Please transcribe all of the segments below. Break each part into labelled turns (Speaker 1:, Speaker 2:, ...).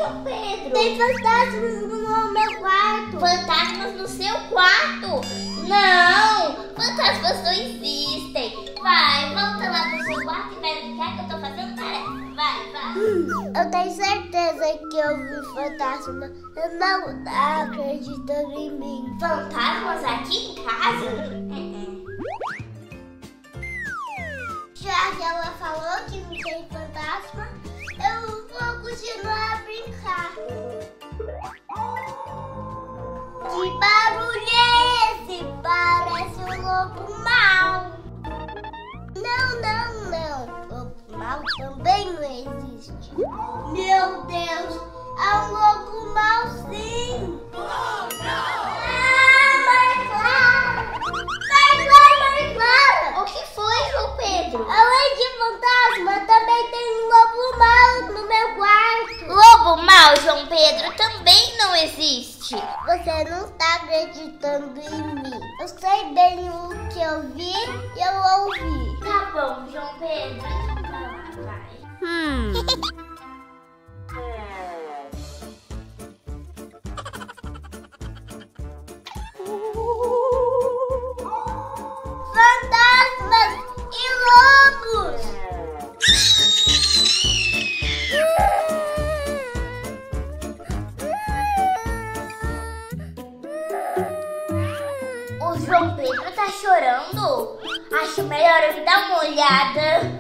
Speaker 1: João Pedro?
Speaker 2: Tem fantasmas no meu quarto.
Speaker 1: Fantasmas no seu quarto? Não, fantasmas não existem. Vai, volta lá pro seu quarto e vai brincar que eu tô fazendo tarefa. Vai.
Speaker 2: Eu tenho certeza que eu vi fantasma. Eu não tá acreditando em mim.
Speaker 1: Fantasmas aqui em casa?
Speaker 2: Já que ela falou que não tem fantasma, eu vou continuar a brincar. Que barulho é esse? Parece um lobo mau. Não. Lobo mau também não existe. Meu Deus, é um lobo mau sim. Maria Clara!
Speaker 1: O que foi, João Pedro?
Speaker 2: Além de fantasma, também tem um lobo mau no meu quarto.
Speaker 1: Lobo mau, João Pedro, também não existe.
Speaker 2: Você não está acreditando em mim. Eu sei bem o que eu vi e eu ouvi.
Speaker 1: Tá bom, João Pedro, então vai lá, vai.
Speaker 2: Fantasmas e lobos!
Speaker 1: O João Pedro tá chorando? Acho melhor eu ir dar uma olhada.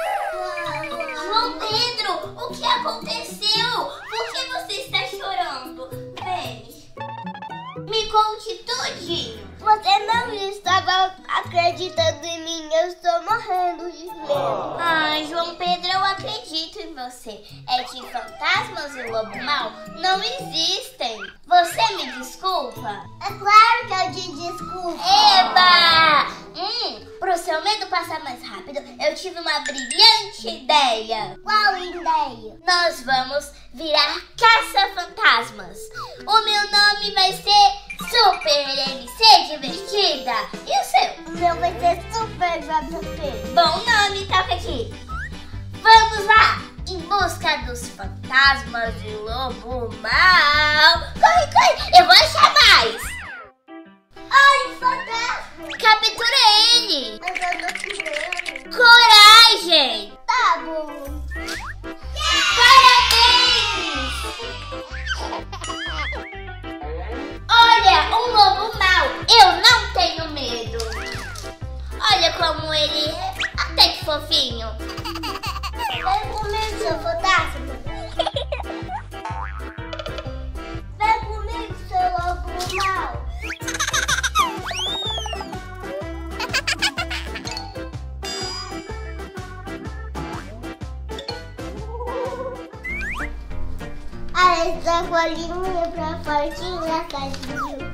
Speaker 1: João Pedro, o que aconteceu? Por que você está chorando? Vem, me conte tudinho.
Speaker 2: Você não estava acreditando em mim, eu estou morrendo de medo.
Speaker 1: Ai, João Pedro, eu acredito em você. É que fantasmas e lobo mau não existem. Você me desculpa?
Speaker 2: É claro que eu te desculpo.
Speaker 1: Eba! Pro seu medo passar mais rápido, eu tive uma brilhante ideia.
Speaker 2: Qual ideia?
Speaker 1: Nós vamos virar caça-fantasmas. O meu nome vai ser Super MC Divertida. E o seu?
Speaker 2: O meu vai ser Super JP.
Speaker 1: Bom nome, toca aqui. Vamos lá, em busca dos fantasmas e lobo mau. Corre, eu vou achar mais.
Speaker 2: Ai, fantasma!
Speaker 1: Captura ele.
Speaker 2: Mas eu tô com medo.
Speaker 1: Coragem.
Speaker 2: Tá bom.
Speaker 1: Parabéns. Olha, um lobo mau. Eu não tenho medo. Olha como ele é até que fofinho.
Speaker 2: Vem comigo, seu fantasma. Vem comigo, seu lobo mau. Ah, essa bolinha pra fora, que engraçadinho.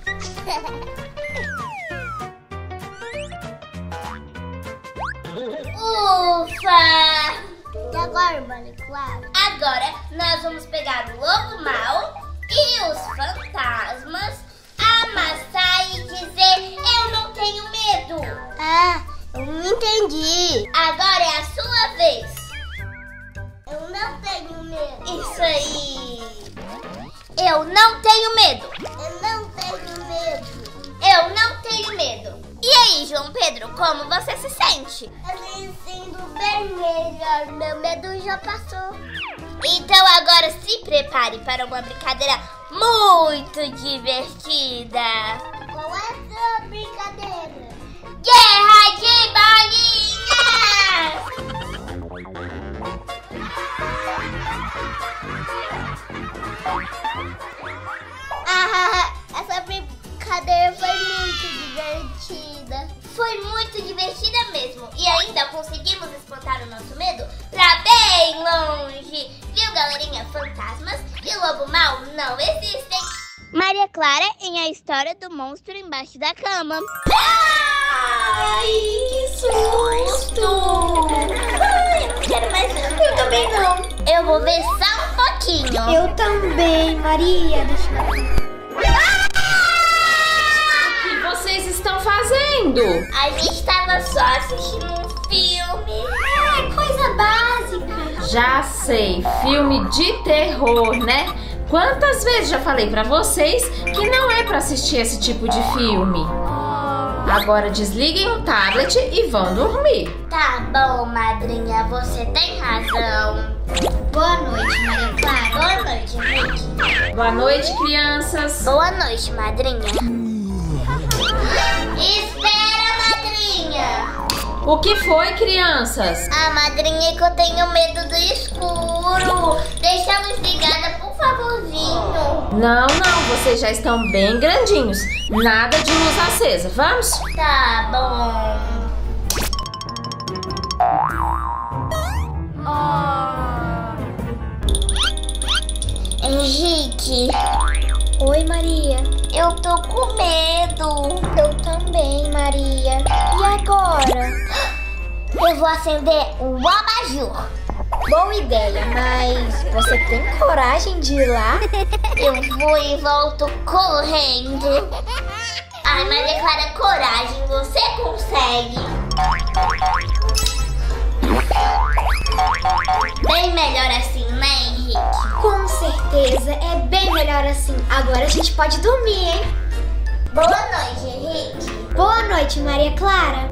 Speaker 1: Ufa!
Speaker 2: E agora, Maria Clara?
Speaker 1: Agora nós vamos pegar o lobo mau e os fantasmas, amassar e dizer: eu não tenho medo.
Speaker 2: Ah, eu não entendi.
Speaker 1: Agora é a sua vez.
Speaker 2: Eu não tenho medo.
Speaker 1: Isso aí. Eu não tenho medo.
Speaker 2: Eu não tenho medo.
Speaker 1: Eu não tenho medo. E aí, João Pedro, como você se sente?
Speaker 2: Eu me sinto bem melhor. Meu medo já passou.
Speaker 1: Então agora se prepare para uma brincadeira muito divertida.
Speaker 2: Qual é a sua brincadeira?
Speaker 1: Guerra de bolinhas!
Speaker 2: Ah, essa brincadeira foi muito divertida.
Speaker 1: Foi muito divertida mesmo. E ainda conseguimos espantar o nosso medo pra bem longe. Viu, galerinha? Fantasmas e lobo mau não existem.
Speaker 2: Maria Clara em A História do Monstro Embaixo da Cama.
Speaker 1: Ai, que susto! Ai, não quero mais não. Eu também não. Eu vou ver só um pouquinho.
Speaker 2: Eu também, Maria. Deixa eu...
Speaker 3: O que vocês estão fazendo?
Speaker 1: A gente tava só assistindo um filme.
Speaker 2: É coisa básica.
Speaker 3: Já sei, filme de terror, né? Quantas vezes já falei pra vocês que não é pra assistir esse tipo de filme? Agora desliguem o tablet e vão dormir.
Speaker 1: Tá bom, madrinha, você tem razão.
Speaker 2: Boa noite, Maria Clara.
Speaker 1: Boa noite, Henrique.
Speaker 3: Boa noite, crianças.
Speaker 1: Boa noite, madrinha. Espera, madrinha.
Speaker 3: O que foi, crianças?
Speaker 1: A madrinha é que eu tenho medo do escuro. Deixa a luz ligada, por favorzinho.
Speaker 3: Não, vocês já estão bem grandinhos. Nada de luz acesa, vamos?
Speaker 1: Tá bom. Henrique.
Speaker 2: Oi, Maria.
Speaker 1: Eu tô com medo.
Speaker 2: Eu também, Maria. E agora?
Speaker 1: Eu vou acender o abajur.
Speaker 2: Boa ideia, mas você tem coragem de ir lá?
Speaker 1: Eu vou e volto correndo. Ai, Maria Clara, coragem, você consegue. Bem melhor assim, né, Henrique?
Speaker 2: Com certeza, é bem melhor assim. Agora a gente pode dormir, hein?
Speaker 1: Boa noite, Henrique.
Speaker 2: Boa noite, Maria Clara.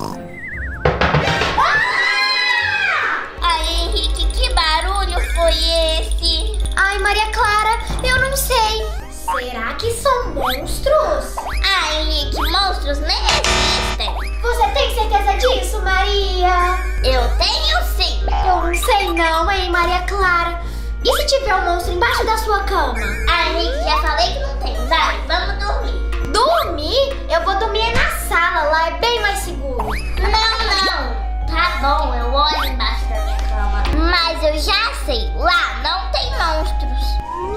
Speaker 1: Ai, Henrique, que barulho foi esse?
Speaker 2: Ai, Maria Clara, eu não sei. Será que são monstros?
Speaker 1: Ai, Henrique, monstros nem existem.
Speaker 2: Você tem certeza disso, Maria?
Speaker 1: Eu tenho sim.
Speaker 2: Eu não sei não, hein, Maria Clara. E se tiver um monstro embaixo da sua cama?
Speaker 1: Ai, Henrique, já falei que não tem. Vai, vamos dormir.
Speaker 2: Dormir? Eu vou dormir na sala, lá é bem mais seguro.
Speaker 1: Não. Tá bom, eu olho embaixo da minha cama. Mas eu já sei, lá não tem monstros.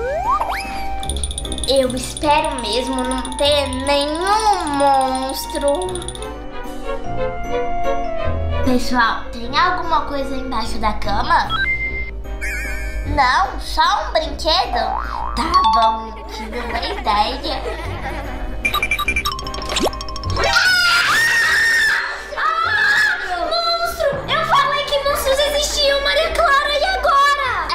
Speaker 1: Eu espero mesmo não ter nenhum monstro. Pessoal, tem alguma coisa embaixo da cama? Não, só um brinquedo? Tá bom, eu tive uma ideia.
Speaker 2: Existiam, Maria Clara, e agora?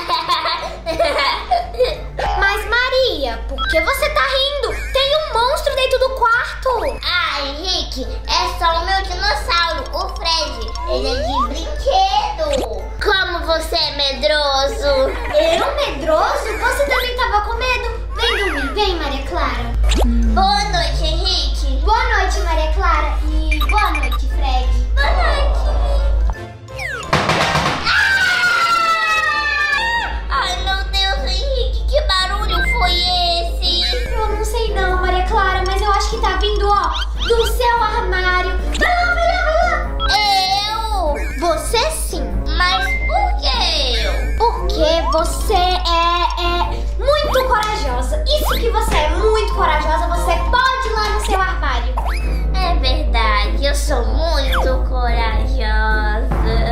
Speaker 2: Mas Maria, por que você tá rindo? Tem um monstro dentro do quarto.
Speaker 1: Ah, Henrique, é só o meu dinossauro, o Fred. Ele é de brinquedo. Como você é medroso.
Speaker 2: Eu medroso? Você também tava com medo? Vem dormir, vem, Maria Clara.
Speaker 1: Boa noite, Henrique.
Speaker 2: Boa noite, Maria Clara. E boa noite, Fred.
Speaker 1: Boa noite.
Speaker 2: Eu não sei não, Maria Clara, mas eu acho que tá vindo, ó, do seu armário. Vai lá.
Speaker 1: Eu?
Speaker 2: Você sim.
Speaker 1: Mas por que eu?
Speaker 2: Porque você é muito corajosa. Isso que você é muito corajosa, você pode ir lá no seu armário.
Speaker 1: É verdade, eu sou muito corajosa.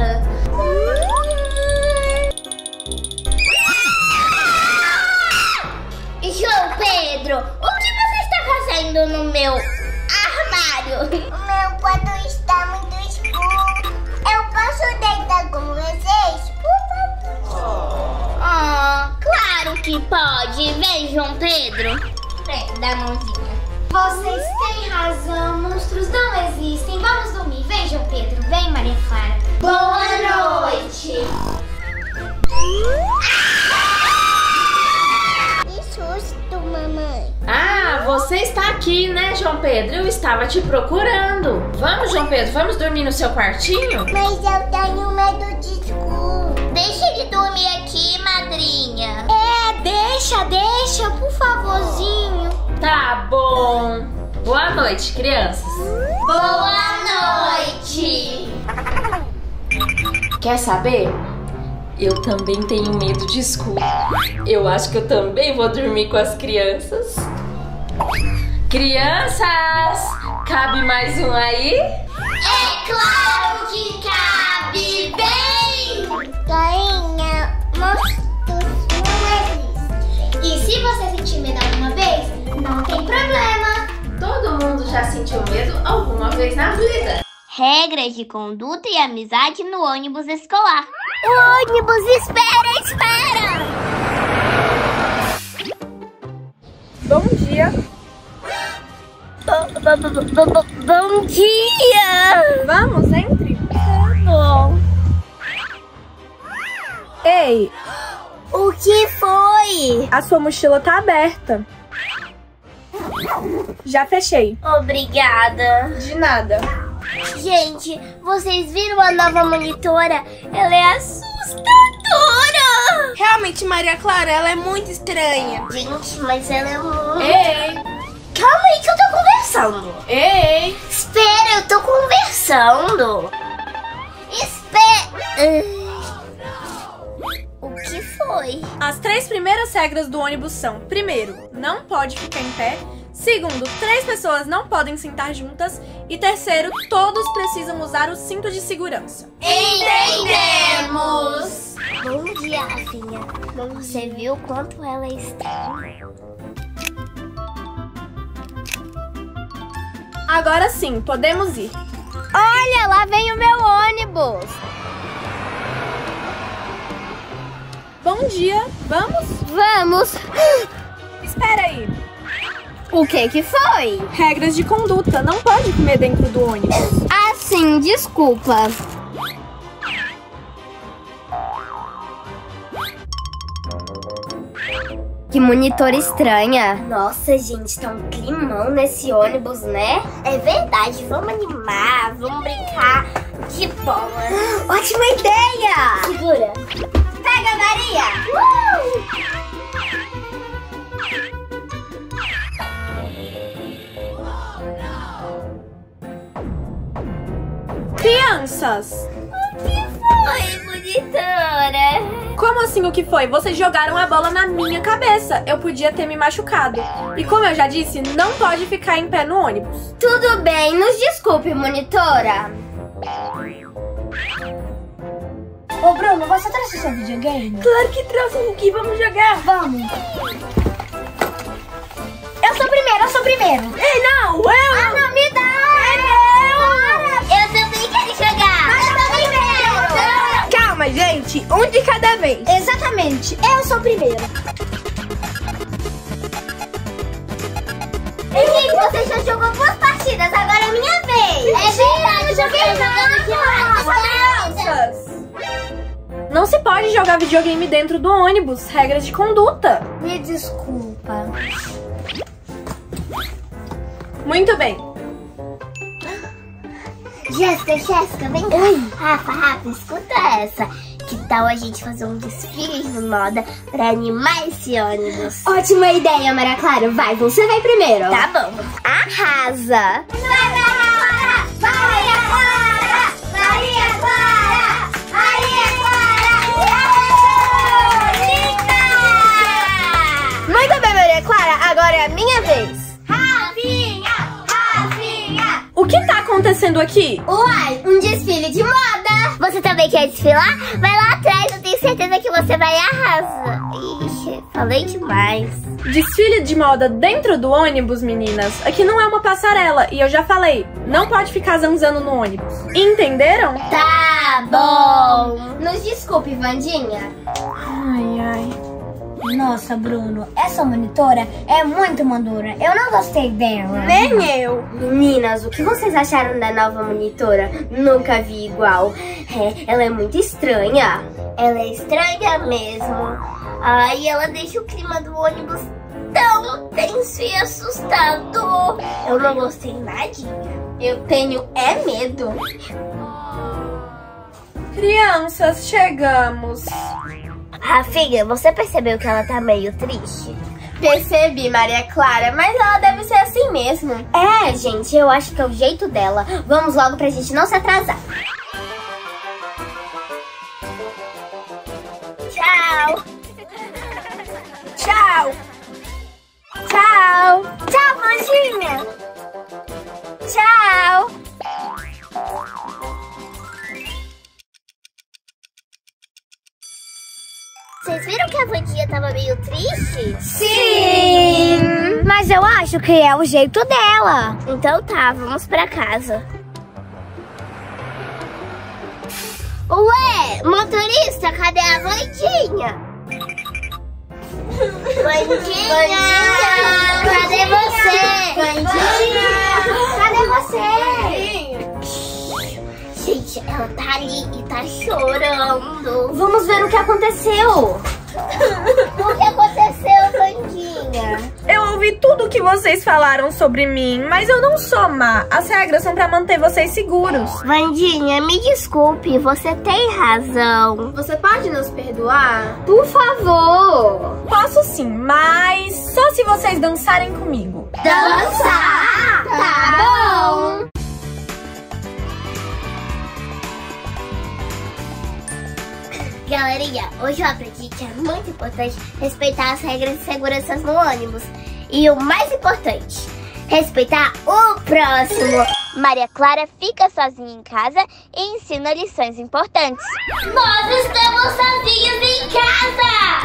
Speaker 1: João Pedro, o que você está fazendo no meu armário?
Speaker 2: O meu quarto está muito escuro. Eu posso deitar com vocês, por favor?
Speaker 1: Claro que pode. Vem, João Pedro. Vem, dá a mãozinha.
Speaker 2: Vocês têm razão, monstros não existem. Vamos dormir. Vem, João Pedro. Vem, Maria Clara.
Speaker 1: Boa noite.
Speaker 2: Mamãe.
Speaker 3: Ah, você está aqui, né, João Pedro? Eu estava te procurando. Vamos, João Pedro, vamos dormir no seu quartinho?
Speaker 2: Mas eu tenho medo de escuro.
Speaker 1: Deixa de dormir aqui, madrinha.
Speaker 2: Deixa, por favorzinho.
Speaker 3: Tá bom. Boa noite, crianças.
Speaker 1: Boa noite.
Speaker 3: Quer saber? Eu também tenho medo de escuro. Eu acho que eu também vou dormir com as crianças. Crianças! Cabe mais um aí?
Speaker 1: É claro que cabe bem!
Speaker 2: Tainha, monstros não existem. E se você sentir medo alguma vez, não tem problema.
Speaker 3: Todo mundo já sentiu medo alguma vez na vida.
Speaker 1: Regras de conduta e amizade no ônibus escolar.
Speaker 2: ônibus, espera!
Speaker 4: Bom dia.
Speaker 2: Bom dia!
Speaker 4: Vamos, entre.
Speaker 2: Tá bom.
Speaker 4: Ei,
Speaker 2: O que foi?
Speaker 4: a sua mochila tá aberta. Já fechei.
Speaker 2: Obrigada.
Speaker 4: De nada.
Speaker 2: Gente, vocês viram a nova monitora? Ela é assustadora!
Speaker 5: Realmente, Maria Clara, ela é muito estranha.
Speaker 2: Gente, mas ela é muito...
Speaker 3: Ei,
Speaker 2: Calma aí que eu tô conversando.
Speaker 3: ei.
Speaker 2: Espera, eu tô conversando. Espera. O que foi?
Speaker 4: As 3 primeiras regras do ônibus são: primeiro, não pode ficar em pé. Segundo, 3 pessoas não podem sentar juntas. E terceiro, todos precisam usar o cinto de segurança.
Speaker 2: Entendemos! Bom dia, Rafinha. Você viu quanto ela é estranha?
Speaker 4: Agora sim, podemos ir.
Speaker 2: Olha, lá vem o meu ônibus.
Speaker 4: Bom dia, vamos?
Speaker 2: Vamos.
Speaker 4: Espera aí.
Speaker 2: O que foi?
Speaker 4: Regras de conduta, não pode comer dentro do ônibus.
Speaker 2: Ah, sim, desculpa. Que monitor estranha. Nossa, gente, tá um climão nesse ônibus, né? É verdade, vamos animar, vamos brincar de bola. Ótima ideia! Segura. Pega, Maria!
Speaker 4: Crianças!
Speaker 2: Oi, monitora.
Speaker 4: Como assim o que foi? Vocês jogaram a bola na minha cabeça. Eu podia ter me machucado. E como eu já disse, não pode ficar em pé no ônibus.
Speaker 2: Tudo bem, nos desculpe, monitora.
Speaker 5: Ô, Bruno, você trouxe seu videogame?
Speaker 4: Claro que trouxe, Luki. Vamos jogar.
Speaker 5: Vamos. Eu sou primeiro.
Speaker 4: Ei, não! Eu!
Speaker 2: Ah, não, me dá! Eu também quero jogar! Eu também quero!
Speaker 5: Calma, gente. Um de cada vez. Exatamente. Eu sou primeiro.
Speaker 2: Henrique, você já jogou 2 partidas, agora é minha vez! É verdade, eu joguei jogando demais!
Speaker 4: Crianças! Não se pode jogar videogame dentro do ônibus. Regras de conduta.
Speaker 5: Me desculpa.
Speaker 4: Muito bem.
Speaker 2: Jéssica, vem cá. Oi. Rafa, escuta essa. Que tal a gente fazer um desfile de moda pra animar esse ônibus?
Speaker 5: Ótima ideia, Maria Clara. Vai, você vai primeiro.
Speaker 2: Tá bom. Arrasa! Maria Clara! Maria Clara! Maria Clara! Maria Clara! Linda!
Speaker 5: Muito bem, Maria Clara. Agora é a minha vez.
Speaker 4: O que tá acontecendo aqui?
Speaker 2: Uai, um desfile de moda! Você também quer desfilar? Vai lá atrás, eu tenho certeza que você vai arrasar. Ixi, falei demais.
Speaker 4: Desfile de moda dentro do ônibus, meninas. Aqui não é uma passarela. E eu já falei, não pode ficar zanzando no ônibus. Entenderam?
Speaker 2: Tá bom. Nos desculpe, Vandinha.
Speaker 4: Ai.
Speaker 5: Nossa, Bruno, essa monitora é muito madura. Eu não gostei dela.
Speaker 4: Nem eu.
Speaker 2: Meninas, o que vocês acharam da nova monitora? Nunca vi igual. Ela é muito estranha. Ela é estranha mesmo. Ai, ela deixa o clima do ônibus tão tenso e assustador. Eu não gostei nadinha. Eu tenho medo.
Speaker 4: Crianças, chegamos.
Speaker 2: Rafinha, você percebeu que ela tá meio triste?
Speaker 5: Percebi, Maria Clara, mas ela deve ser assim mesmo.
Speaker 2: É, gente, eu acho que é o jeito dela. Vamos logo pra gente não se atrasar. Tchau!
Speaker 5: Tchau.
Speaker 2: Tchau! Tchau, Vandinha! Tchau! Vocês viram que a Vandinha tava meio triste?
Speaker 5: Sim! Mas eu acho que é o jeito dela.
Speaker 2: Então tá, vamos pra casa. Ué, motorista, cadê a Vandinha? Vandinha, cadê você? Vandinha, cadê você? Gente, ela tá ali e tá chorando.
Speaker 5: Vamos ver o que aconteceu.
Speaker 2: O que aconteceu, Vandinha?
Speaker 4: Eu ouvi tudo o que vocês falaram sobre mim, mas eu não sou má. As regras são pra manter vocês seguros.
Speaker 2: Vandinha, me desculpe, você tem razão.
Speaker 5: Você pode nos perdoar? Por favor.
Speaker 4: Posso sim, mas só se vocês dançarem comigo.
Speaker 2: Dançar? Tá bom. Galerinha, hoje eu aprendi que é muito importante respeitar as regras de segurança no ônibus. E o mais importante, respeitar o próximo. Maria Clara fica sozinha em casa e ensina lições importantes. Nós estamos sozinhos em casa!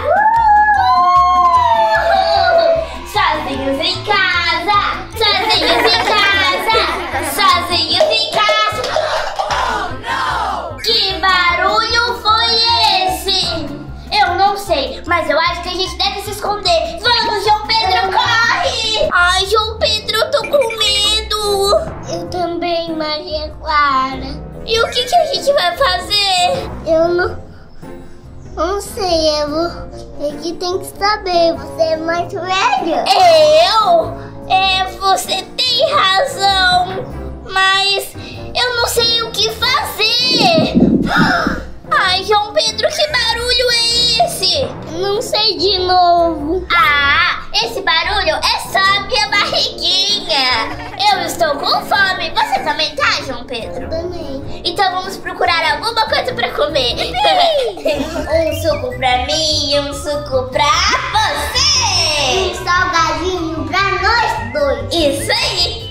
Speaker 2: Sozinhos em casa! Sozinhos em casa! Sozinhos em casa! Oh, não! Que barulho foi esse? Eu não sei, mas eu acho que a gente deve se esconder. Vamos, João Pedro, corre! Ai, João Pedro, eu tô com medo. Eu também, Maria Clara. E o que a gente vai fazer? Eu não sei, ele tem que saber. Você é mais velha. Você tem razão. Mas eu não sei o que fazer. Ai, João Pedro, que barulho é esse? Não sei de novo. Ah, esse barulho é só a minha barriguinha. Eu estou com fome. Você também tá, João Pedro? Eu também. Então vamos procurar alguma coisa pra comer. Um suco pra mim, um suco pra você. Um salgadinho pra nós dois. Isso aí.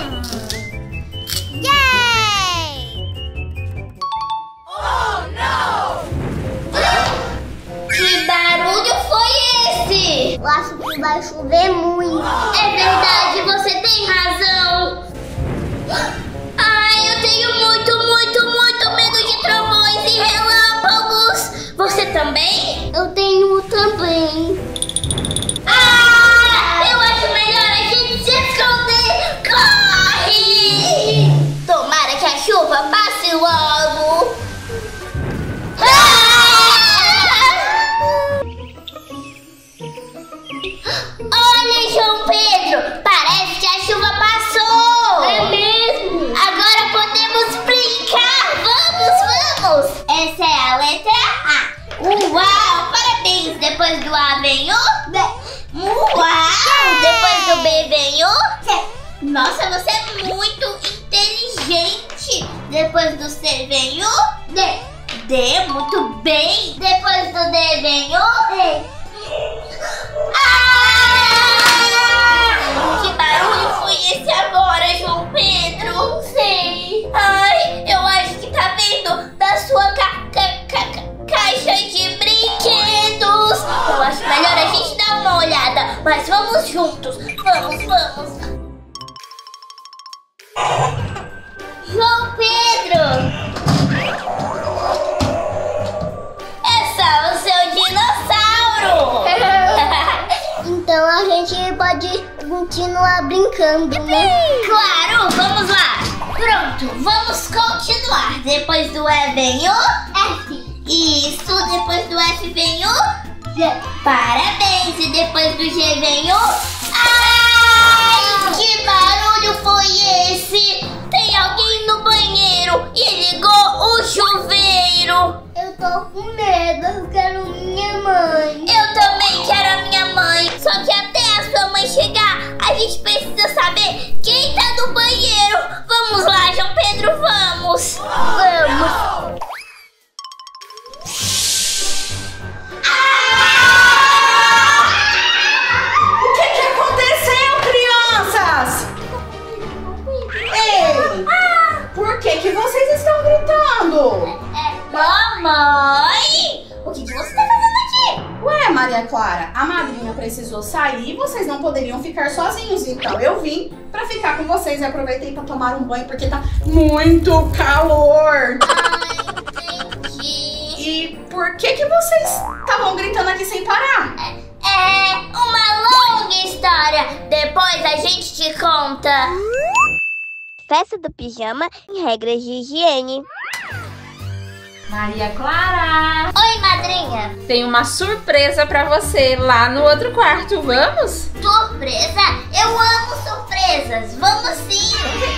Speaker 2: Que barulho foi esse? Eu acho que vai chover muito. É verdade, você tem razão. Ai, eu tenho muito medo de trovões e relâmpagos. Você também? Eu tenho também. Ah, eu acho melhor a gente se esconder. Corre! Tomara que a chuva passe logo. Olha, João Pedro, parece que a chuva passou. É mesmo? Agora podemos brincar. Vamos. Essa é a letra A. Uau, parabéns. Depois do A vem o B. Uau, depois do B vem o C. Nossa, você é muito inteligente. Depois do C vem o D. D, muito bem. Depois do D vem o E. Que barulho foi esse agora, João Pedro? Não sei. Ai, eu acho que tá vendo da sua caixa de brinquedos. Eu acho melhor a gente dar uma olhada. Mas vamos juntos. Vamos. João Pedro! O seu dinossauro! Então a gente pode continuar brincando, né? Claro, vamos lá! Pronto, vamos continuar. Depois do E vem o F. Isso, depois do F vem o G. Parabéns! E depois do G vem o... Ai, que barulho foi esse? Tem alguém no banheiro e ligou o chuveiro. Eu tô com medo, eu quero minha mãe. Eu também quero a minha mãe. Só que até a sua mãe chegar, a gente precisa saber quem tá no banheiro. Vamos lá, João Pedro, vamos. Vamos.
Speaker 6: O que aconteceu, crianças? Ei, por que vocês estão gritando?
Speaker 1: Mamãe, o que você tá fazendo aqui?
Speaker 6: Ué, Maria Clara, a madrinha precisou sair e vocês não poderiam ficar sozinhos. Então eu vim pra ficar com vocês e aproveitei pra tomar um banho porque tá muito calor.
Speaker 1: Ai, entendi.
Speaker 6: E por que vocês estavam gritando aqui sem parar?
Speaker 1: É uma longa história. Depois a gente te conta.
Speaker 2: Festa do pijama em regras de higiene.
Speaker 3: Maria Clara,
Speaker 1: Oi, madrinha.
Speaker 3: tem uma surpresa pra você lá no outro quarto, vamos?
Speaker 1: Surpresa? Eu amo surpresas. Vamos sim.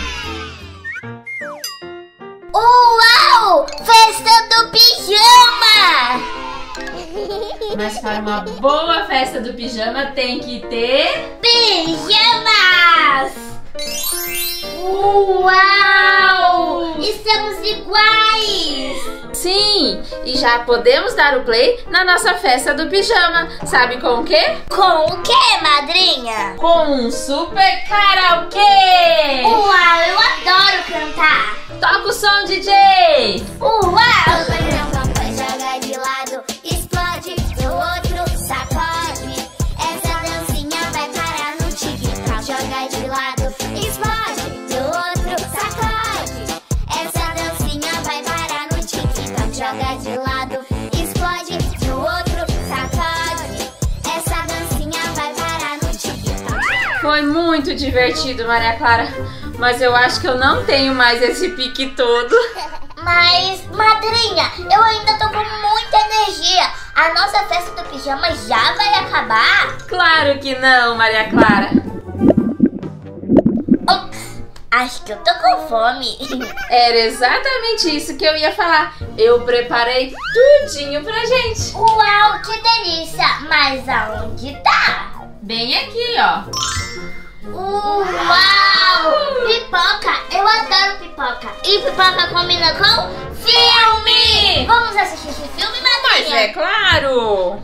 Speaker 1: Uau! Festa do pijama!
Speaker 3: Mas para uma boa festa do pijama tem que ter...
Speaker 1: Pijamas! Uau! Estamos iguais!
Speaker 3: Sim, e já podemos dar o play na nossa festa do pijama. Sabe com o quê?
Speaker 1: Com o que, madrinha?
Speaker 3: Com um super karaokê!
Speaker 1: Uau, eu adoro cantar!
Speaker 3: Toca o som, DJ!
Speaker 1: Uau!
Speaker 2: Joga de lado, explode, do outro sacode. Essa dancinha vai parar no TikTok. Joga de lado, explode, do outro sacode. Essa dancinha vai parar no TikTok. Joga de lado, explode, do outro sacode. Essa dancinha vai parar no TikTok.
Speaker 3: Foi muito divertido, Maria Clara. Mas eu acho que eu não tenho mais esse pique todo.
Speaker 1: Mas, madrinha, eu ainda tô com muita energia. A nossa festa do pijama já vai acabar?
Speaker 3: Claro que não, Maria Clara.
Speaker 1: Ops, acho que eu tô com fome.
Speaker 3: Era exatamente isso que eu ia falar. Eu preparei tudinho pra gente.
Speaker 1: Uau, que delícia! Mas aonde tá?
Speaker 3: Bem aqui, ó.
Speaker 1: Uau! Pipoca! Eu adoro pipoca. E pipoca combina com filme! Vamos assistir esse filme,
Speaker 3: Mas
Speaker 1: madrinha?
Speaker 3: é claro.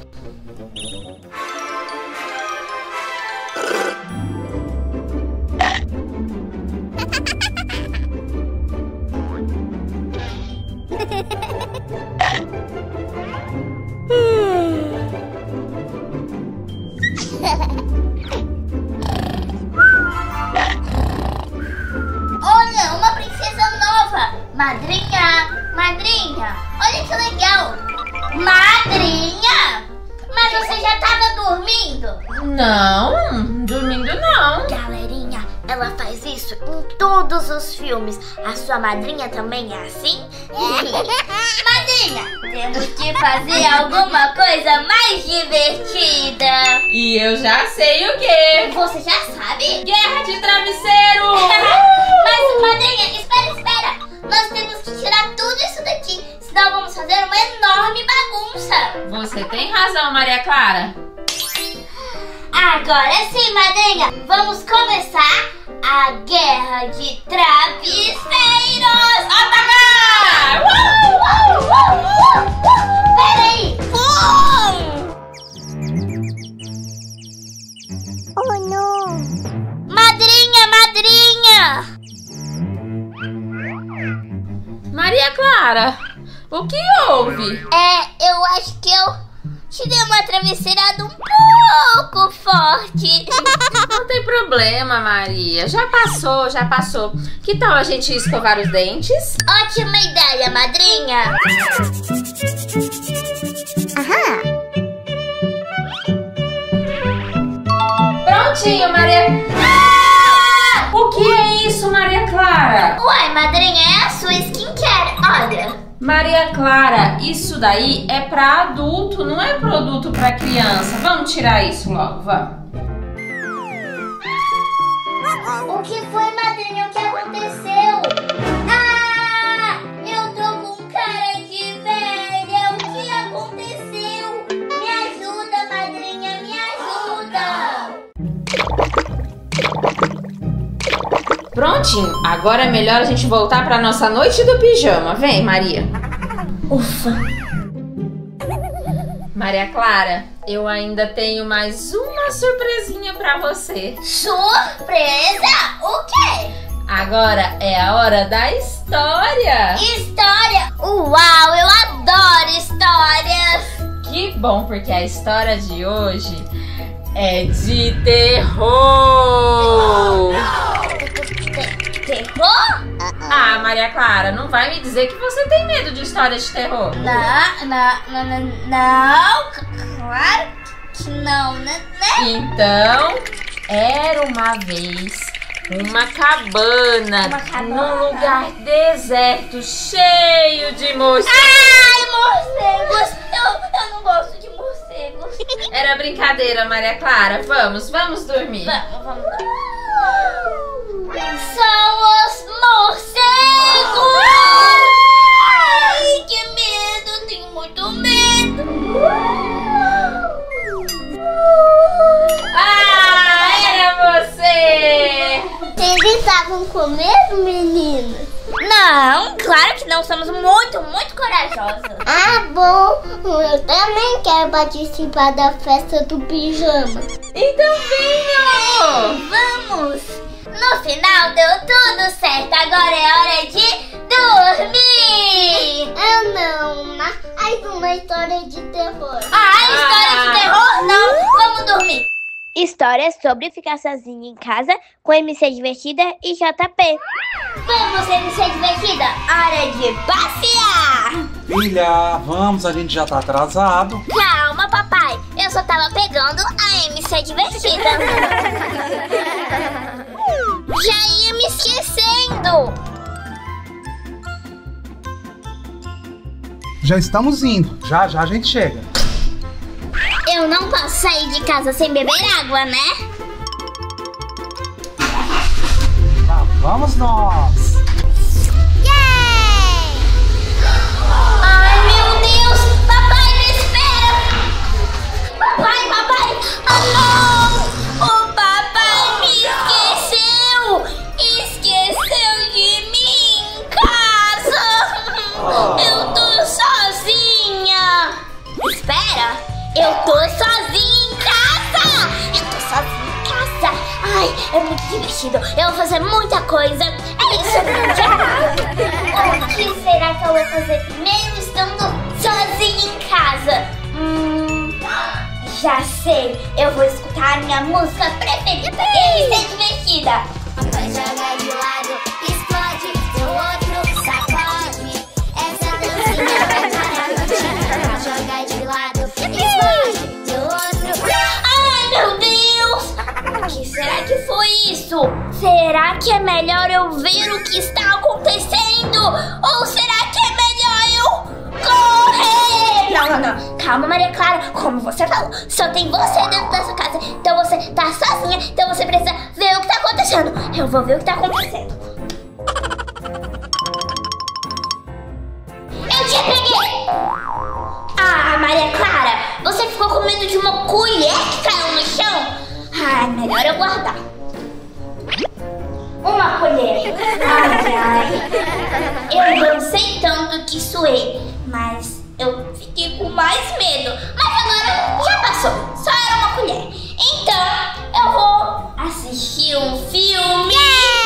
Speaker 1: Olha, uma princesa nova! Madrinha! Madrinha! Olha que legal! Madrinha! Mas você já tava dormindo?
Speaker 3: Não, dormindo não.
Speaker 1: Galerinha, ela faz isso em todos os filmes. A sua madrinha também é assim? Madrinha, temos que fazer alguma coisa mais divertida.
Speaker 3: E eu já sei o quê.
Speaker 1: Você já sabe?
Speaker 3: Guerra de travesseiro.
Speaker 1: Mas, madrinha, espera. Nós temos que tirar tudo isso daqui, senão vamos fazer uma enorme bagunça.
Speaker 3: Você tem razão, Maria Clara.
Speaker 1: Agora sim, madrinha, vamos começar a guerra de travesseiros. Atacar! Peraí!
Speaker 2: Oh, não!
Speaker 1: Madrinha!
Speaker 3: Maria Clara, o que houve?
Speaker 1: Eu acho que eu te dei uma travesseirada um pouco forte.
Speaker 3: Não tem problema, Maria. Já passou. Que tal a gente escovar os dentes?
Speaker 1: Ótima ideia, madrinha.
Speaker 3: Prontinho, Maria. O que é isso, Maria Clara?
Speaker 1: Uai, madrinha, é a sua skincare, olha.
Speaker 3: Maria Clara, isso daí é pra adulto, não é produto pra criança. Vamos tirar isso logo, vamos.
Speaker 1: O que foi, madrinha? O que aconteceu? Ah! Eu tô com cara de velha. O que aconteceu? Me ajuda, madrinha, me ajuda.
Speaker 3: Prontinho, agora é melhor a gente voltar pra nossa noite do pijama. Vem, Maria.
Speaker 1: Ufa.
Speaker 3: Maria Clara, eu ainda tenho mais uma surpresinha pra você.
Speaker 1: Surpresa? O quê?
Speaker 3: Agora é a hora da história.
Speaker 1: História? Uau, eu adoro histórias.
Speaker 3: Que bom, porque a história de hoje é de terror.
Speaker 1: Terror?
Speaker 3: Ah, Maria Clara, não vai me dizer que você tem medo de histórias de terror.
Speaker 1: Não, claro que não, né?
Speaker 3: Então, era uma vez uma cabana num lugar deserto, cheio de morcegos.
Speaker 1: Ai, morcegos! Eu não gosto de morcegos.
Speaker 3: Era brincadeira, Maria Clara. Vamos dormir.
Speaker 1: Vamos. São os morcegos! Ai, que medo! Tenho muito medo!
Speaker 3: Ah, era você!
Speaker 2: Vocês estavam com medo, meninas?
Speaker 1: Não, claro que não. Somos muito corajosas.
Speaker 2: Ah, bom. Eu também quero participar da festa do pijama.
Speaker 3: Então venham!
Speaker 1: Vamos! No final deu tudo certo. Agora é hora de dormir!
Speaker 2: Eu não, mais uma história de terror.
Speaker 1: História de terror? Não! Vamos dormir! Histórias sobre ficar sozinha em casa com MC Divertida e JP. Vamos, MC Divertida! Hora de passear!
Speaker 7: Filha, vamos, a gente já tá atrasado.
Speaker 1: Calma, papai. Eu só tava pegando a MC Divertida. Já ia me esquecendo.
Speaker 7: Já estamos indo, já a gente chega.
Speaker 1: Eu não posso sair de casa sem beber água, né?
Speaker 7: Vamos nós.
Speaker 1: Ai, meu Deus! Papai, me espera! Papai! Ah, não! O papai me esqueceu! Esqueceu de mim em casa! Eu tô sozinha! Espera! Eu tô sozinha em casa! Ai, é muito divertido. Eu vou fazer muita coisa. É isso mesmo. O que será que eu vou fazer mesmo estando sozinha em casa? Já sei. Eu vou escutar a minha música preferida. E ser divertida.
Speaker 2: Vai jogar de lado, explode, seu outro sacode. Essa dancinha vai parar contigo. Vai jogar de lado, explode, seu outro.
Speaker 1: Ai, meu Deus! O que será que foi isso? Será que é melhor eu ver o que está acontecendo? Ou será que é melhor eu correr? Não. Calma, Maria Clara. Como você falou, só tem você dentro dessa casa. Então você tá sozinha. Então você precisa ver o que tá acontecendo. Eu vou ver o que tá acontecendo. Eu te peguei! Ah, Maria Clara, você ficou com medo de uma colher que caiu no chão? Ai, melhor eu guardar. Uma colher. Ai. Eu dancei tanto que suei, mas eu fiquei com mais medo. Mas agora já passou. Só era uma colher. Então, eu vou assistir um filme.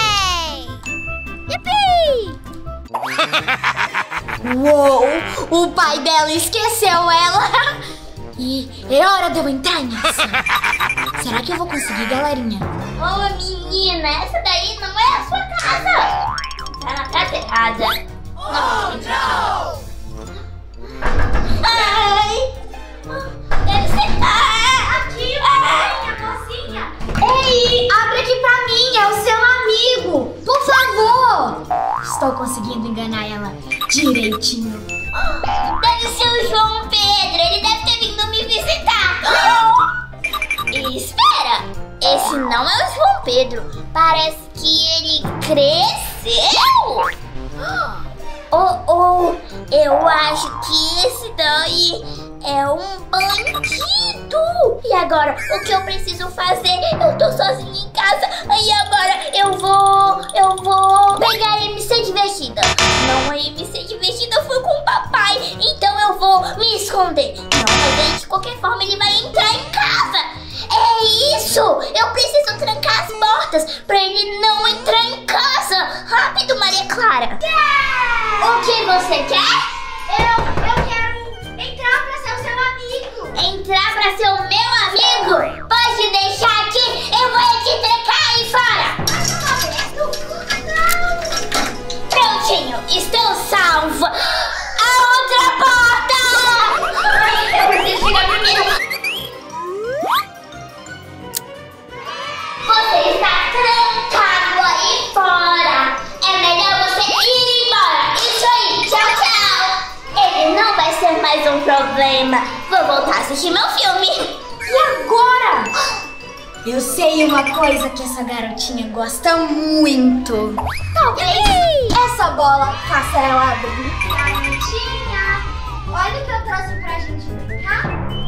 Speaker 1: Uou! O pai dela esqueceu ela. E é hora de eu entrar em ação. Será que eu vou conseguir, galerinha? Ô, menina, essa daí não é a sua casa. Tá na casa errada. Não. Ai! Deve ser... aqui, minha mocinha. Ei, abre aqui pra mim, é o seu amigo. Por favor. Estou conseguindo enganar ela direitinho. Deve ser o João Pedro, ele deve ter vindo me visitar. E espera, esse não é o João Pedro. Parece que ele cresceu. Eu acho que esse daí é um bandido. E agora, o que eu preciso fazer? Eu tô sozinha em casa. E agora eu vou pegar a MC Divertida. Não, a MC Divertida foi com o papai. Então eu vou me esconder. Não, mas aí de qualquer forma ele vai entrar em casa. É isso! Eu preciso trancar as portas pra ele não entrar em casa. Rápido, Maria Clara. O que você quer? Eu quero entrar pra ser o seu amigo. Entrar pra ser o meu amigo? Pode deixar aqui, eu vou te trancar aí fora. problema. Vou voltar a assistir meu filme.
Speaker 5: E agora? Eu sei uma coisa que essa garotinha gosta muito. Talvez essa bola faça ela abrir. Garotinha, olha o que eu trouxe pra gente brincar.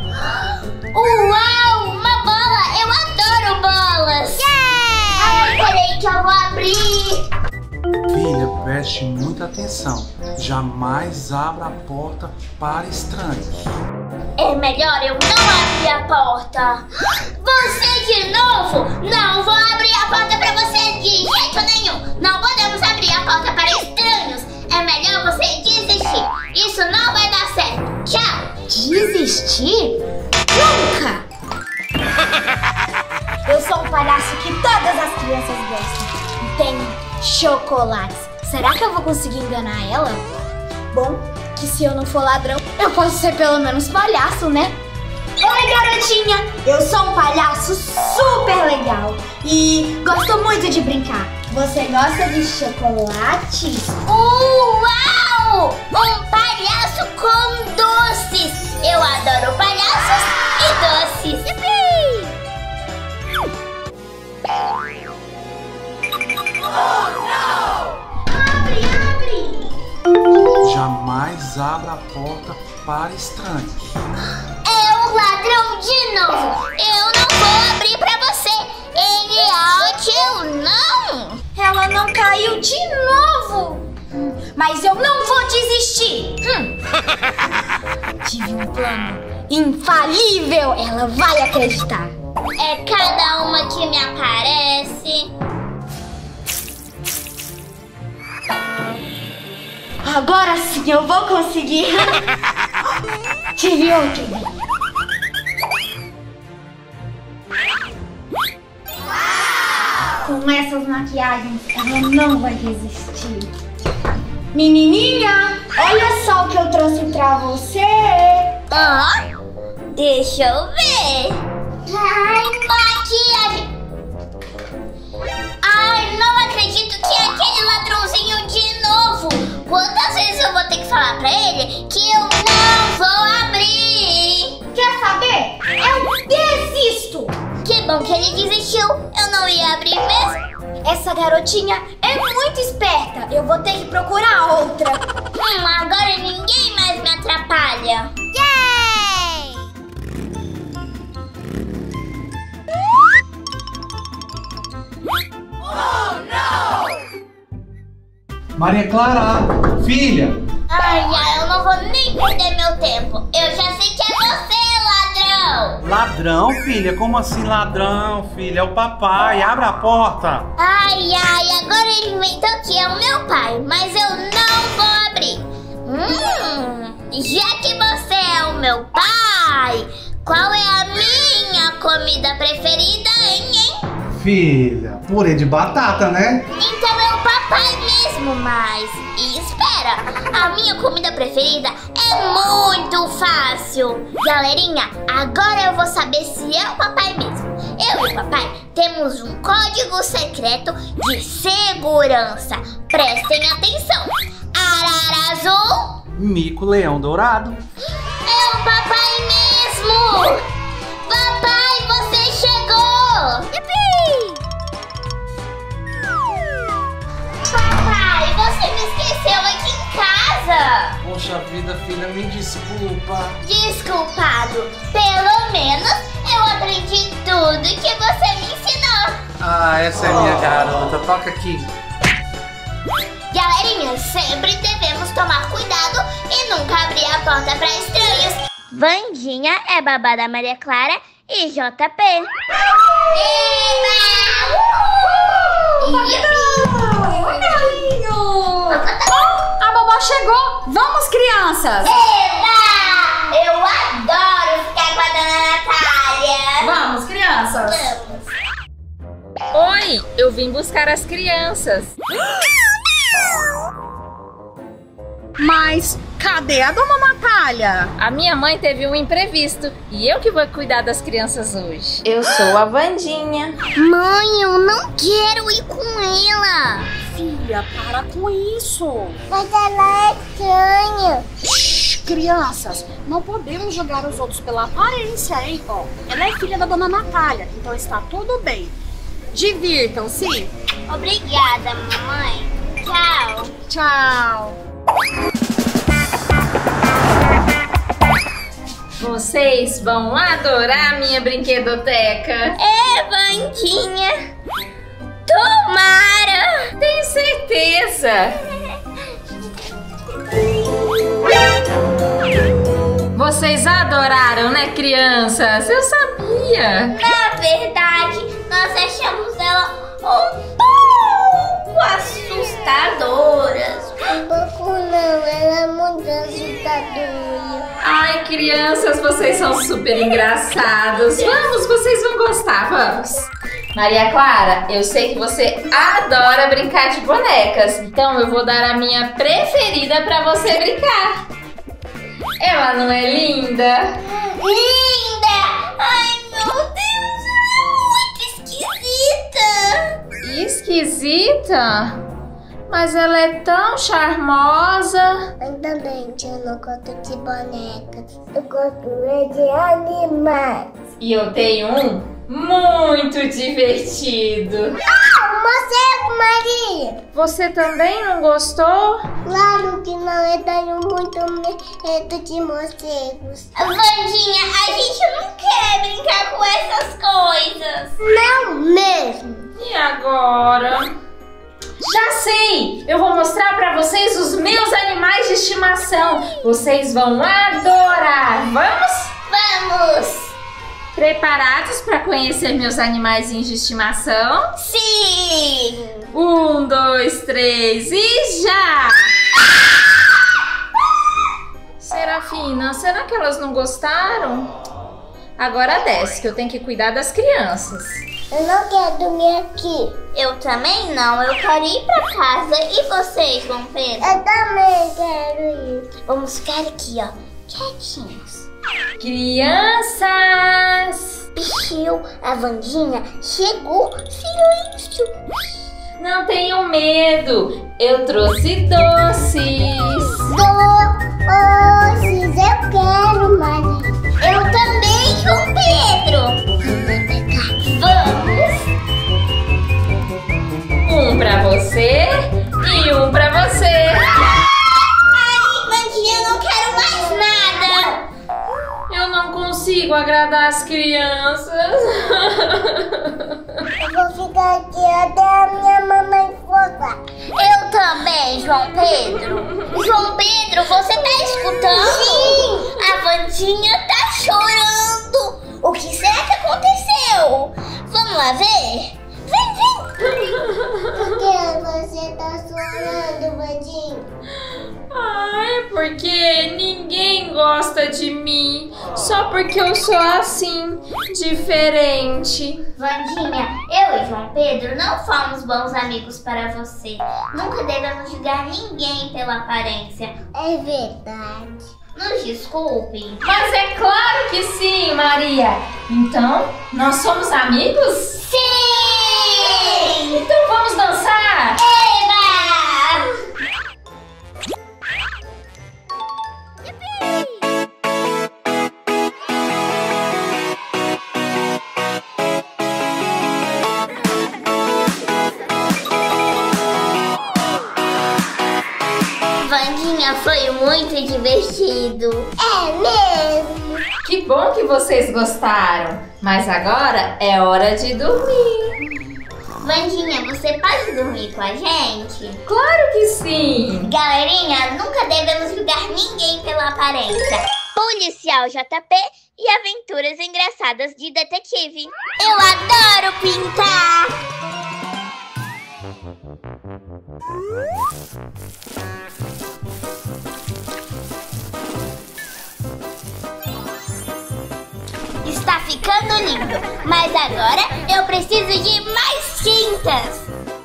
Speaker 1: Uau, uma bola! Eu adoro bolas! Ai, peraí que eu vou abrir.
Speaker 7: Filha, preste muita atenção. Jamais abra a porta para estranhos.
Speaker 1: É melhor eu não abrir a porta. Você de novo? Não vou abrir a porta pra você de jeito nenhum. Não podemos abrir a porta para estranhos. É melhor você desistir. Isso não vai dar certo. Tchau.
Speaker 5: Desistir? Nunca! Eu sou um palhaço que todas as crianças gostam. Tenho chocolates. Será que eu vou conseguir enganar ela? Bom, que se eu não for ladrão, eu posso ser pelo menos palhaço, né? Oi, garotinha! Eu sou um palhaço super legal e gosto muito de brincar. Você gosta de chocolates?
Speaker 1: Uau! Um palhaço com doces. Eu adoro palhaços e doces.
Speaker 7: Jamais abra a porta para estranhos.
Speaker 1: É o ladrão de novo. Eu não vou abrir pra você. Ele é alto, não.
Speaker 5: Ela não caiu de novo. Mas eu não vou desistir. Tive um plano infalível. Ela vai acreditar.
Speaker 1: É cada uma que me aparece.
Speaker 5: Agora sim eu vou conseguir. Tive outra ideia. Com essas maquiagens, ela não vai resistir. Menininha, olha só o que eu trouxe pra você.
Speaker 1: Deixa eu ver. Ai, maquiagem. Ai, não acredito que é aquele ladrãozinho de novo. Quantas vezes eu vou ter que falar pra ele que eu não vou abrir?
Speaker 5: Quer saber? Eu desisto.
Speaker 1: Que bom que ele desistiu. Eu não ia abrir mesmo.
Speaker 5: Essa garotinha é muito esperta. Eu vou ter que procurar outra.
Speaker 1: Agora ninguém mais me atrapalha.
Speaker 7: Maria Clara, filha.
Speaker 1: Ai, eu não vou nem perder meu tempo. Eu já sei que é você, ladrão.
Speaker 7: Ladrão, filha? Como assim ladrão, filha? É o papai. Abre a porta.
Speaker 1: Ai, agora ele inventou que é o meu pai, mas eu não vou abrir. Já que você é o meu pai, qual é a minha comida preferida, hein?
Speaker 7: Filha, purê de batata, né?
Speaker 1: Então é o papai mesmo, mas... E espera, a minha comida preferida é muito fácil. Galerinha, agora eu vou saber se é o papai mesmo. Eu e o papai temos um código secreto de segurança. Prestem atenção. Arara azul.
Speaker 7: Mico leão dourado.
Speaker 1: É o papai mesmo. Papai, você chegou. Papai, você me esqueceu aqui em casa.
Speaker 7: Poxa vida, filha, me desculpa.
Speaker 1: Desculpado. Pelo menos eu aprendi tudo que você me ensinou.
Speaker 7: Ah, essa é minha garota. Toca aqui.
Speaker 1: Galerinha, sempre devemos tomar cuidado e nunca abrir a porta para estranhos. Vandinha é babá da Maria Clara e JP.
Speaker 8: A vovó chegou! Vamos, crianças!
Speaker 1: Eba! Eu adoro ficar com a dona Natália!
Speaker 8: Vamos, crianças!
Speaker 1: Vamos!
Speaker 3: Oi, eu vim buscar as crianças.
Speaker 6: Mas cadê a dona Natália?
Speaker 3: A minha mãe teve um imprevisto e eu que vou cuidar das crianças hoje.
Speaker 4: Eu sou a Vandinha.
Speaker 1: Mãe, eu não quero ir com ela!
Speaker 6: Filha, para com isso.
Speaker 1: Mas ela é estranha.
Speaker 8: Crianças, não podemos julgar os outros pela aparência, hein? Ó, ela é filha da dona Natália, então está tudo bem. Divirtam-se.
Speaker 2: Obrigada, mamãe. Tchau.
Speaker 8: Tchau.
Speaker 3: Vocês vão adorar a minha brinquedoteca.
Speaker 2: É, Vandinha. Tomara.
Speaker 3: Tenho certeza. Vocês adoraram, né, crianças? Eu sabia.
Speaker 1: Na verdade, nós achamos ela um pouco assustadoras.
Speaker 2: Um pouco não, ela é muito assustadora.
Speaker 3: Ai, crianças, vocês são super engraçados. Vamos, vocês vão gostar, vamos. Maria Clara, eu sei que você adora brincar de bonecas, então eu vou dar a minha preferida pra você brincar. Ela não é linda?
Speaker 1: Linda! Ai, meu Deus, ela é muito esquisita.
Speaker 3: Esquisita? Mas ela é tão charmosa.
Speaker 2: Ainda bem que eu não gosto de bonecas. Eu gosto de animais.
Speaker 3: E eu tenho um muito divertido.
Speaker 2: Ah, um morcego, Maria!
Speaker 3: Você também não gostou?
Speaker 2: Claro que não, eu tenho muito medo de morcegos.
Speaker 1: Vandinha, a gente não quer brincar com essas coisas.
Speaker 2: Não mesmo!
Speaker 3: E agora? Já sei! Eu vou mostrar pra vocês os meus animais de estimação. Vocês vão adorar! Vamos?
Speaker 1: Vamos!
Speaker 3: Preparados para conhecer meus animaizinhos de estimação?
Speaker 1: Sim!
Speaker 3: 1, 2, 3 e já! Serafina, será que elas não gostaram? Agora desce, que eu tenho que cuidar das crianças.
Speaker 2: Eu não quero dormir aqui.
Speaker 1: Eu também não, eu quero ir pra casa. E vocês, João Pedro?
Speaker 2: Eu também quero ir.
Speaker 1: Vamos ficar aqui, ó, quietinhos.
Speaker 3: Crianças!
Speaker 2: Pichiu, a Vandinha chegou. Silêncio.
Speaker 3: Não tenham medo, eu trouxe doces.
Speaker 2: Doces, eu quero, Maria.
Speaker 1: Eu também, João Pedro. Vamos!
Speaker 3: Um pra você e um pra você.
Speaker 1: Ai, Vandinha, eu não quero mais nada.
Speaker 3: Eu não consigo agradar as crianças.
Speaker 2: Eu vou ficar aqui até a minha mamãe voltar.
Speaker 1: Eu também, João Pedro. João Pedro, você tá escutando?
Speaker 2: Sim.
Speaker 1: A Vandinha tá chorando. O que será que aconteceu? Vamos lá ver? Vem, vem.
Speaker 2: Por que você tá chorando, Vandinha?
Speaker 3: Ai, porque ninguém gosta de mim. Só porque eu sou assim, diferente.
Speaker 1: Vandinha, eu e João Pedro não fomos bons amigos para você. Nunca devemos julgar ninguém pela aparência.
Speaker 2: É verdade.
Speaker 1: Nos desculpe.
Speaker 3: Mas é claro que sim, Maria. Então, nós somos amigos?
Speaker 1: Sim!
Speaker 3: Então vamos dançar?
Speaker 1: Eba! Vandinha, foi muito divertido.
Speaker 2: É mesmo.
Speaker 3: Que bom que vocês gostaram. Mas agora é hora de dormir.
Speaker 1: Vandinha, você pode dormir com a gente?
Speaker 3: Claro que sim.
Speaker 1: Galerinha, nunca devemos julgar ninguém pela aparência. Policial JP e aventuras engraçadas de detetive. Eu adoro pintar! Está ficando lindo, mas agora eu preciso de mais tintas.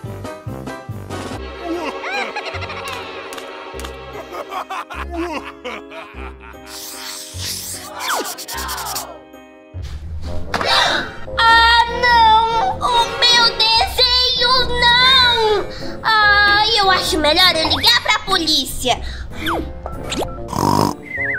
Speaker 1: Ah, não! O meu desenho não! Ah, eu acho melhor eu ligar pra polícia.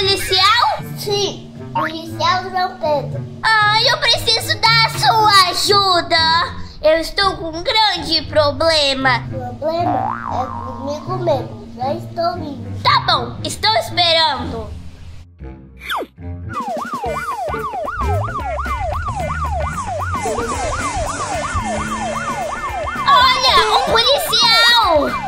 Speaker 1: policial?
Speaker 2: Sim, policial João Pedro.
Speaker 1: Ai, eu preciso da sua ajuda. Eu estou com um grande problema.
Speaker 2: O problema é comigo mesmo. Já estou indo.
Speaker 1: Tá bom, estou esperando. Olha, um policial!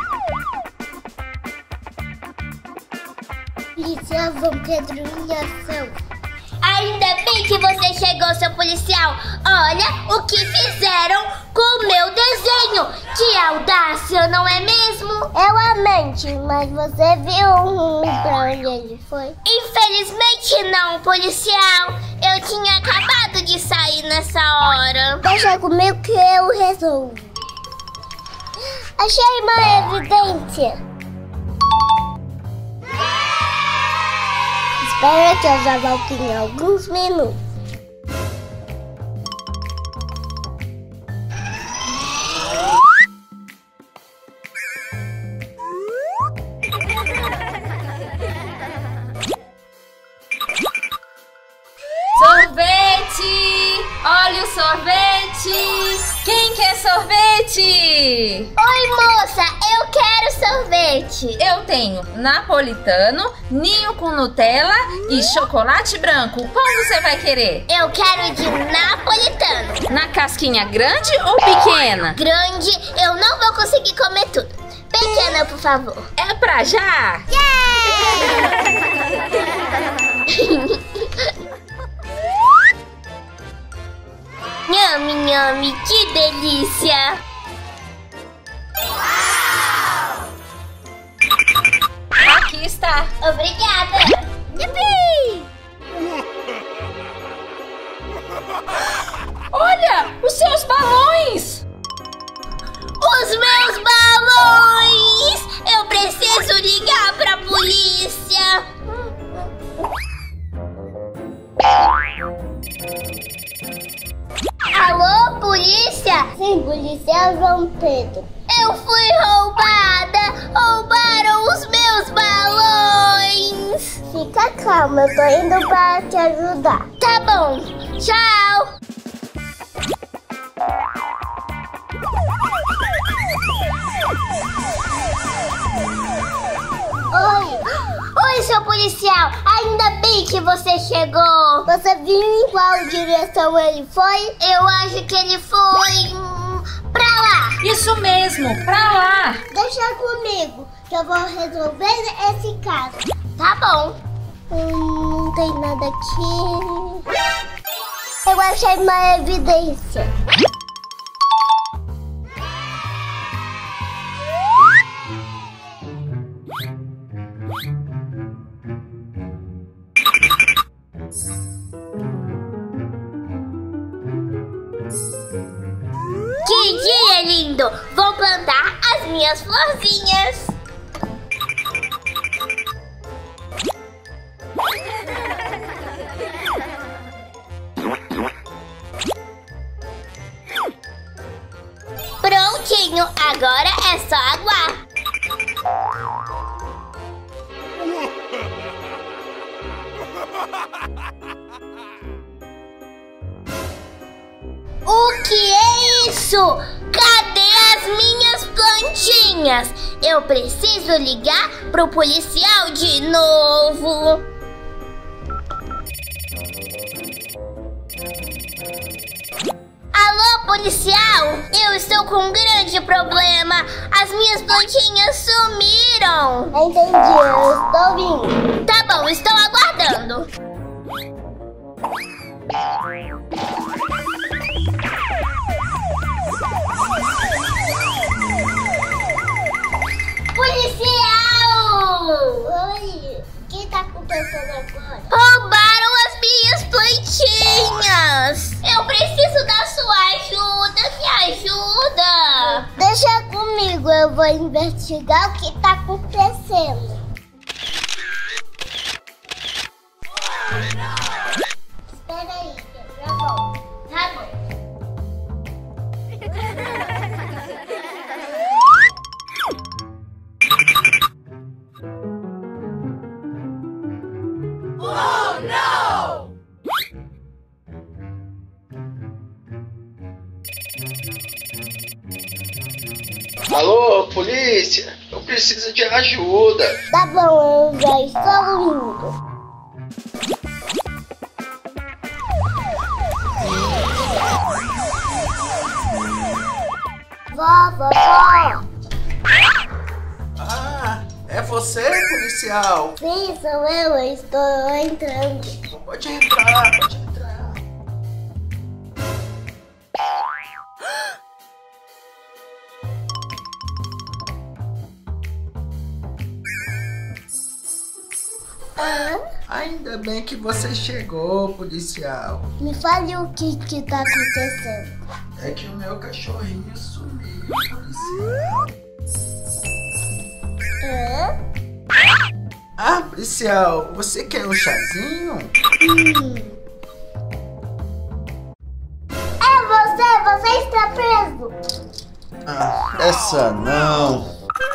Speaker 2: Policial João Pedro em ação.
Speaker 1: Ainda bem que você chegou, seu policial. Olha o que fizeram com o meu desenho. Que audácia, não é mesmo?
Speaker 2: Eu amante, mas você viu pra onde ele foi?
Speaker 1: Infelizmente não, policial. Eu tinha acabado de sair nessa hora.
Speaker 2: Deixa comigo que eu resolvo. Achei uma evidência. Espera que eu já volto em alguns minutos.
Speaker 3: Sorvete! Olha o sorvete! Quem quer sorvete?
Speaker 1: Oi, moça, eu quero sorvete.
Speaker 3: Eu tenho napolitano, ninho com Nutella e chocolate branco. Qual você vai querer?
Speaker 1: Eu quero de napolitano.
Speaker 3: Na casquinha grande ou pequena?
Speaker 1: Grande, eu não vou conseguir comer tudo. Pequena, por favor.
Speaker 3: É pra já?
Speaker 1: Nhame, nhame, que delícia!
Speaker 3: Aqui está.
Speaker 1: Obrigada! Yippee!
Speaker 3: Olha, os seus balões!
Speaker 1: Os meus balões! Eu preciso ligar pra polícia! Alô, polícia?
Speaker 2: Sim, policial João Pedro.
Speaker 1: Eu fui roubada! Roubaram os meus balões!
Speaker 2: Fica calma, eu tô indo pra te ajudar.
Speaker 1: Tá bom, tchau! Oi, seu policial! Ainda bem que você chegou!
Speaker 2: Você viu em qual direção ele foi?
Speaker 1: Eu acho que ele foi... pra lá!
Speaker 3: Isso mesmo, pra lá!
Speaker 2: Deixa comigo, que eu vou resolver esse caso.
Speaker 1: Tá bom.
Speaker 2: Não tem nada aqui. Eu achei uma evidência.
Speaker 1: Que dia lindo! Vou plantar as minhas florzinhas. Prontinho, agora é só aguar. O que é isso? Cadê as minhas plantinhas? Eu preciso ligar pro policial de novo. Alô, policial? Eu estou com um grande problema. As minhas plantinhas sumiram.
Speaker 2: Entendi, eu estou vindo.
Speaker 1: Tá bom, estou aguardando. Policial!
Speaker 2: Oi, o que tá acontecendo agora?
Speaker 1: Roubaram as minhas plantinhas! Eu preciso da sua ajuda, me ajuda!
Speaker 2: Deixa comigo, eu vou investigar o que tá acontecendo. Espera aí, que eu já volto.
Speaker 1: Tá bom.
Speaker 9: Alô, polícia? Eu preciso de ajuda.
Speaker 2: Tá bom, eu já estou indo. Vó.
Speaker 9: Ah, é você, policial?
Speaker 2: Sim, sou eu estou entrando.
Speaker 9: Pode entrar. Ainda bem que você chegou, policial.
Speaker 2: Me fale o que tá acontecendo.
Speaker 9: É que o meu cachorrinho sumiu, policial. Ah, policial, você quer um chazinho?
Speaker 2: É você está preso.
Speaker 9: Ah, essa não.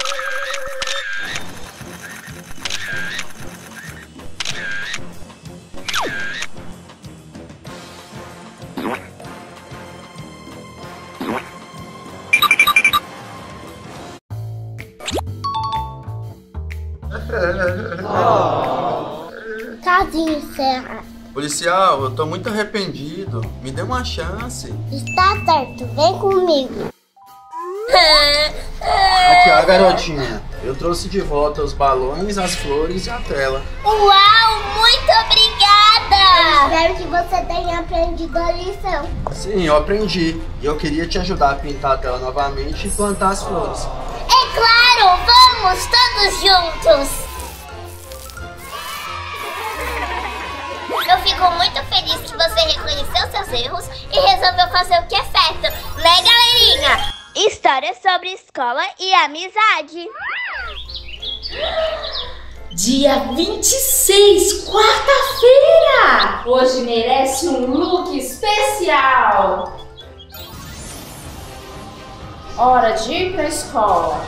Speaker 2: Tadinho, Serra.
Speaker 9: Policial, eu tô muito arrependido. Me dê uma chance.
Speaker 2: Está certo, vem comigo.
Speaker 9: Aqui, ó, garotinha. Eu trouxe de volta os balões, as flores e a tela.
Speaker 2: Uau, muito obrigada! Espero que você tenha aprendido a lição.
Speaker 9: Sim, eu aprendi. E eu queria te ajudar a pintar a tela novamente e plantar as flores.
Speaker 2: É claro, vamos todos juntos! Eu fico muito feliz que você reconheceu seus erros e resolveu fazer o que é certo, né, galerinha? História sobre escola e amizade.
Speaker 3: Dia 26, quarta-feira! Hoje merece um look especial. Hora de ir pra escola.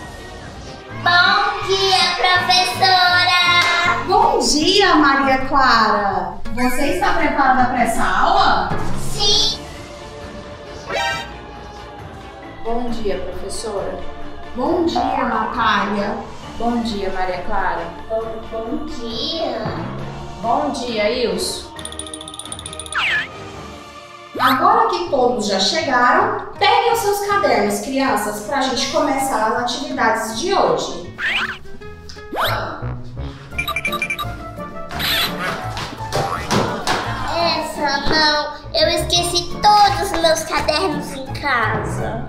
Speaker 2: Bom dia, professora!
Speaker 6: Bom dia, Maria Clara. Você está preparada para essa aula?
Speaker 2: Sim!
Speaker 3: Bom dia, professora.
Speaker 6: Bom dia, Natália.
Speaker 3: Bom dia, Maria Clara.
Speaker 2: Bom dia!
Speaker 3: Bom dia, Ilso.
Speaker 6: Agora que todos já chegaram, peguem os seus cadernos, crianças, para a gente começar as atividades de hoje.
Speaker 2: Essa não, eu esqueci todos os meus cadernos em casa.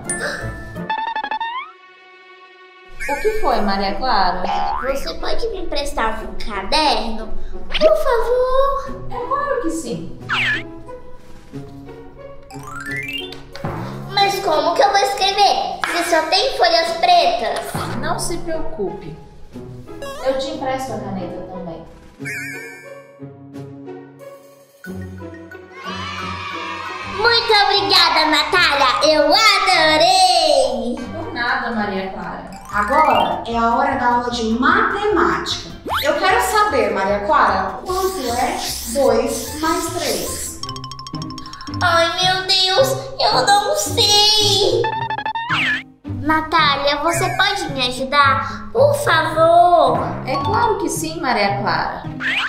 Speaker 3: O que foi, Maria Clara?
Speaker 2: Você pode me emprestar um caderno? Por favor?
Speaker 3: É claro que sim.
Speaker 2: Mas como que eu vou escrever se só tem folhas pretas?
Speaker 3: Não se preocupe. Eu te empresto a caneta também.
Speaker 2: Muito obrigada, Natália! Eu adorei!
Speaker 3: Por nada, Maria Clara.
Speaker 6: Agora é a hora da aula de matemática. Eu quero saber, Maria Clara, quanto é 2 mais 3?
Speaker 2: Ai, meu Deus, eu não sei! Natália, você pode me ajudar? Por favor!
Speaker 3: É claro que sim, Maria Clara.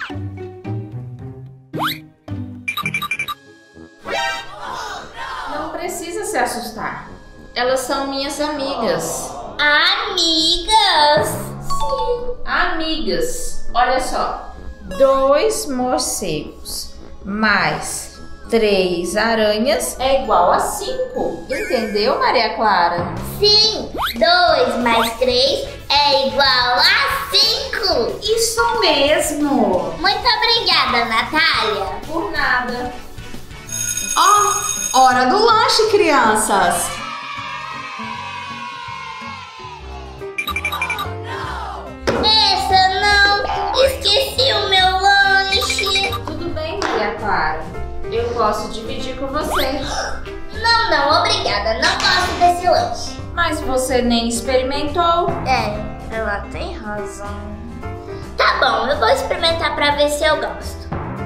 Speaker 3: Não precisa se assustar. Elas são minhas amigas.
Speaker 2: Amigas?
Speaker 3: Sim, amigas. Olha só. 2 morcegos mais 3 aranhas é igual a 5. Entendeu, Maria Clara?
Speaker 2: Sim, 2 mais 3 é igual a 5.
Speaker 6: Isso mesmo!
Speaker 2: Muito obrigada, Natália.
Speaker 3: Por nada.
Speaker 6: Ó, hora do lanche, crianças!
Speaker 2: Essa não! Esqueci o meu lanche!
Speaker 3: Tudo bem, Maria Clara. Eu posso dividir com você.
Speaker 2: Não, obrigada. Não gosto desse lanche.
Speaker 3: Mas você nem experimentou.
Speaker 2: É, ela tem razão. Tá bom, eu vou experimentar pra ver se eu gosto.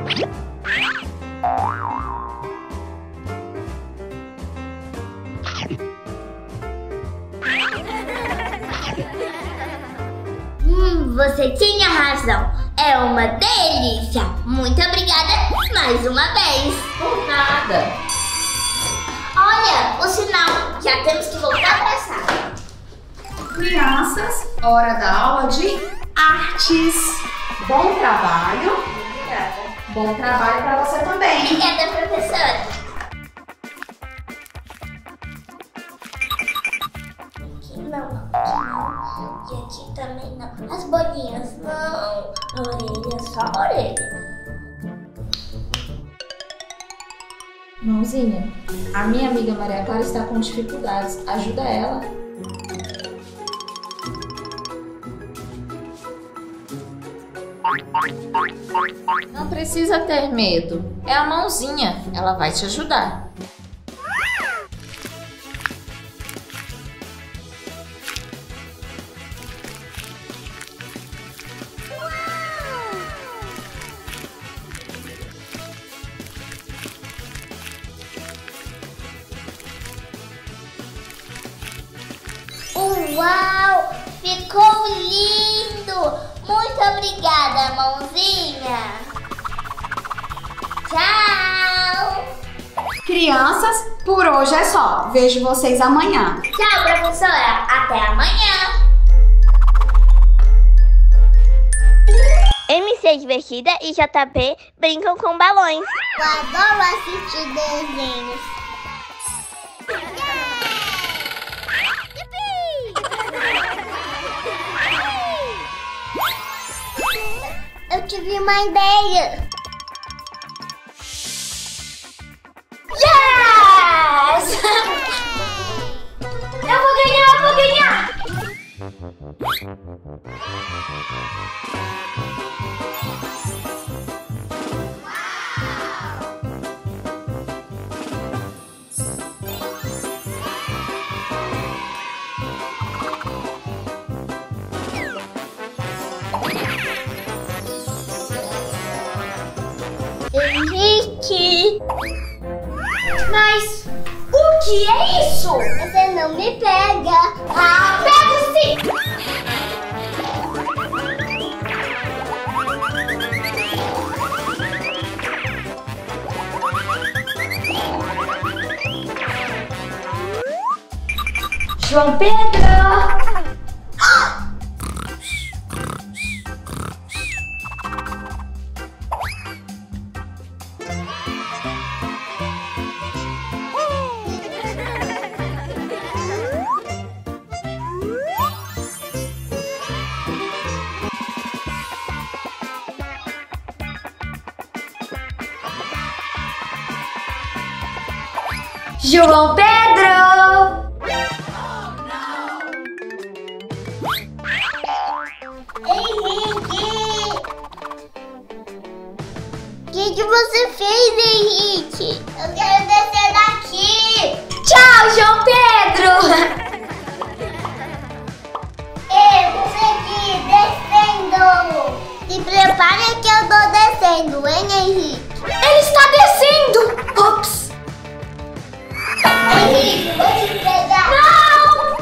Speaker 1: Você tinha razão. É uma delícia. Muito obrigada mais uma vez.
Speaker 3: Por nada.
Speaker 1: Olha, o sinal. Já temos que voltar para a sala.
Speaker 6: Crianças, hora da aula de artes. Bom trabalho.
Speaker 1: Obrigada.
Speaker 6: Bom trabalho para você também.
Speaker 1: Obrigada, professora. Não. E aqui também não. As bolinhas não. A orelha, só a orelha.
Speaker 3: Mãozinha, a minha amiga Maria Clara está com dificuldades. Ajuda ela. Não precisa ter medo. É a mãozinha. Ela vai te ajudar.
Speaker 1: Uau! Ficou lindo! Muito obrigada, mãozinha! Tchau!
Speaker 6: Crianças, por hoje é só. Vejo vocês amanhã.
Speaker 1: Tchau, professora! Até amanhã! MC Divertida e JP brincam com balões. Eu adoro assistir desenhos. Eu tive uma ideia. Yes! Eu vou ganhar! Henrique!
Speaker 5: Mas o que é isso?
Speaker 1: Você não me pega!
Speaker 5: Ah, pego sim! João Pedro! João Pedro!
Speaker 1: Henrique! O que você fez, Henrique? Eu quero descer daqui!
Speaker 5: Tchau, João Pedro!
Speaker 1: Eu consegui, descendo! Se prepare que eu tô descendo, hein, Henrique?
Speaker 5: Ele está descendo! Ops!
Speaker 1: Henrique, vou te pegar!
Speaker 5: Não!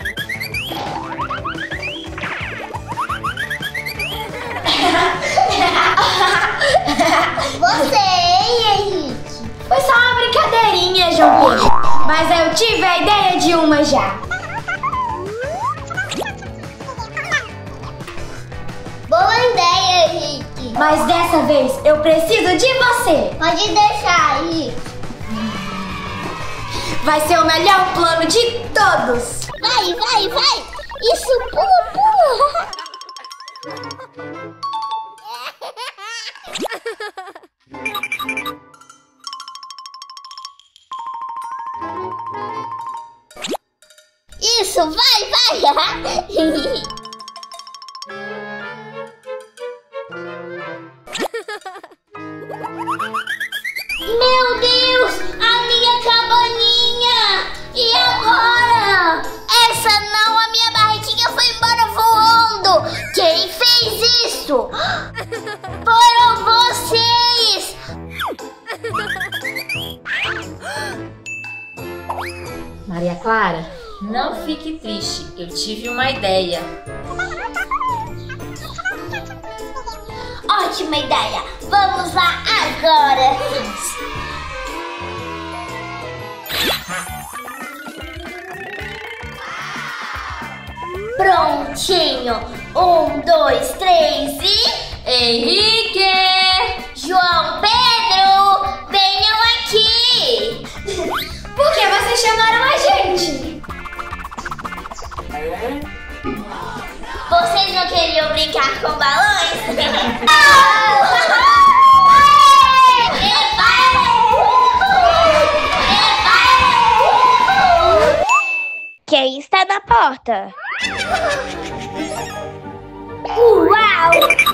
Speaker 1: Você, hein, Henrique?
Speaker 5: Foi só uma brincadeirinha, João Pedro. Mas eu tive a ideia de uma já.
Speaker 1: Boa ideia, Henrique!
Speaker 5: Mas dessa vez eu preciso de você.
Speaker 1: Pode deixar, Henrique!
Speaker 5: Vai ser o melhor plano de todos.
Speaker 1: Vai, vai, vai! Isso, pula, pula! Isso, vai, vai! Meu Deus, a minha cabaninha! E agora? Essa não, a minha barriguinha foi embora voando! Quem fez isso? Foram vocês!
Speaker 3: Clara, não fique triste. Eu tive uma ideia.
Speaker 1: Ótima ideia! Vamos lá agora! Prontinho! 1, 2, 3 e...
Speaker 3: Henrique!
Speaker 1: João Pedro! Venham aqui!
Speaker 5: Por que vocês chamaram a gente?
Speaker 1: Vocês não queriam brincar com balões? Quem está na porta? Uau!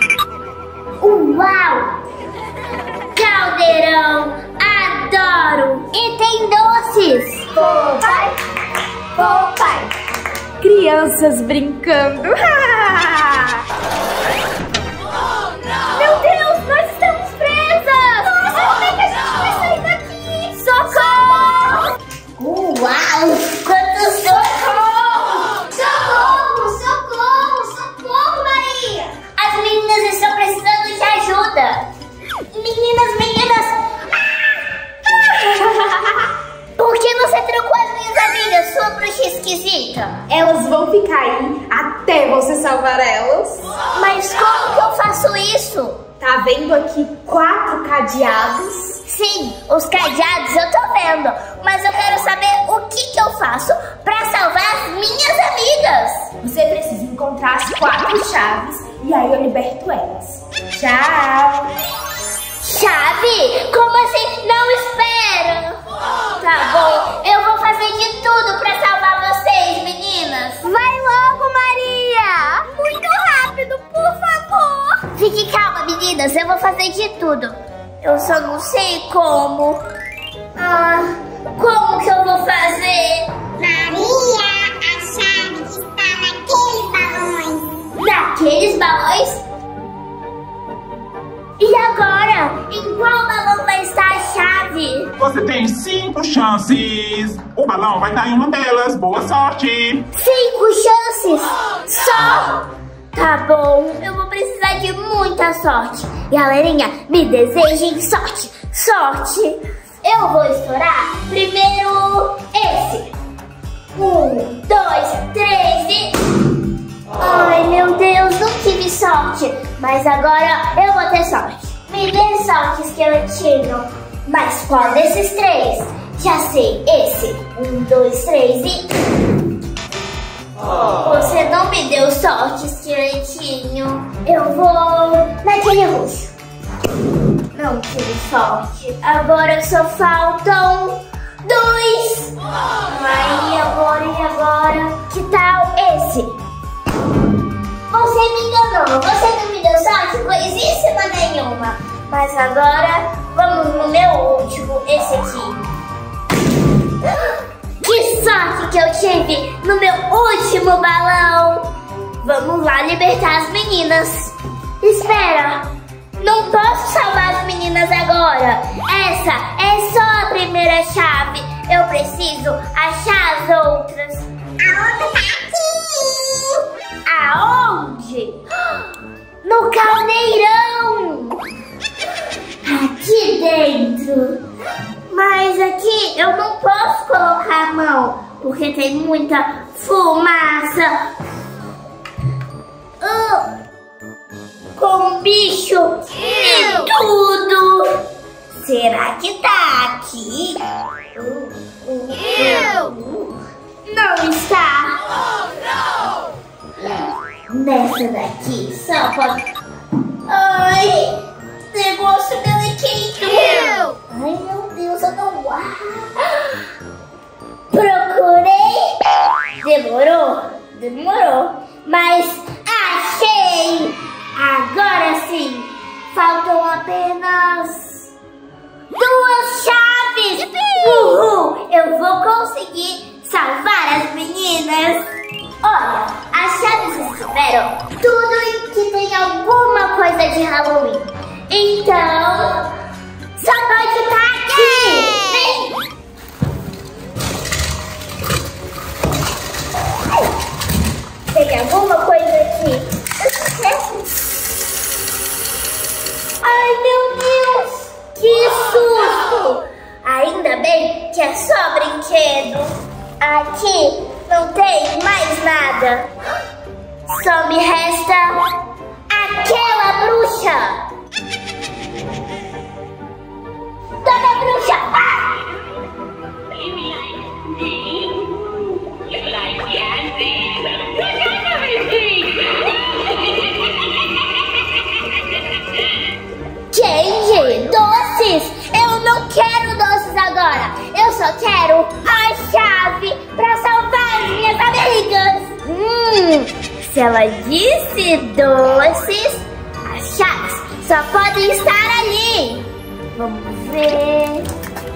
Speaker 1: Uau! Caldeirão! Adoro! E tem doces!
Speaker 2: Papai! Papai!
Speaker 4: Crianças brincando.
Speaker 2: Meu Deus, nós estamos presas! Nossa, como é que a gente vai sair daqui? Socorro!
Speaker 1: Uau! Quantos socorro!
Speaker 2: Socorro! Socorro! Socorro, Maria!
Speaker 1: As meninas estão precisando de ajuda! Meninas! Por que você trocou as minhas amigas, sua bruxa esquisita?
Speaker 4: Elas vão ficar aí até você salvar elas.
Speaker 1: Mas como que eu faço isso?
Speaker 4: Tá vendo aqui 4 cadeados?
Speaker 1: Sim, os cadeados eu tô vendo, mas eu quero saber o que eu faço pra salvar as minhas amigas.
Speaker 4: Você precisa encontrar as 4 chaves e aí eu liberto elas. Tchau!
Speaker 1: Chave? Como assim? Não espera! Tá bom, eu vou fazer de tudo pra salvar vocês, meninas.
Speaker 2: Vai logo, Maria! Muito rápido, por favor!
Speaker 1: Fique calma, meninas, eu vou fazer de tudo. Eu só não sei como. Como que eu vou fazer?
Speaker 2: Maria, a chave está naqueles balões.
Speaker 1: Naqueles balões? E agora? Em qual balão vai estar a chave?
Speaker 10: Você tem 5 chances. O balão vai estar em uma delas. Boa sorte.
Speaker 1: 5 chances? Só? Tá bom, eu vou precisar de muita sorte. Galerinha, me desejem sorte. Sorte. Eu vou estourar primeiro esse. 1, 2, 3 e... Ai, meu Deus, não tive sorte. Mas agora eu vou ter sorte. Me dê sorte, esqueletinho. Mas qual desses 3? Já sei, esse. 1, 2, 3 e... Você não me deu sorte, esqueletinho. Eu vou naquele roxo. Não tive sorte. Agora só faltam 2. Ai, e agora? Que tal esse? Você me enganou, você não me deu sorte coisíssima nenhuma. Mas agora, vamos no meu último, esse aqui. Que sorte que eu tive no meu último balão. Vamos lá libertar as meninas. Espera, não posso salvar as meninas agora. Essa é só a primeira chave. Eu preciso achar as outras.
Speaker 2: A outra tá aqui.
Speaker 1: Aonde? No caldeirão! Aqui dentro! Mas aqui eu não posso colocar a mão, porque tem muita fumaça. Com bicho e tudo! Será que tá aqui? Não está! Nessa daqui só pode... Ai! Negócio deliquento! Ai, meu Deus, eu não... Procurei! Demorou! Mas achei! Agora sim! Faltam apenas 2 chaves! Uhul! Eu vou conseguir salvar as meninas! Olha, as chaves estiveram tudo em que tem alguma coisa de Halloween. Então, só pode estar aqui! Vem!
Speaker 2: bem que é só brinquedo. Aqui não tem mais nada. Só me resta aquela bruxa. Dona Bruxa! Ah! Gente, doces! Eu não quero doces agora! Eu só quero a chave pra salvar as minhas amigas! Se ela disse doces, as chaves só podem estar ali! Vamos ver...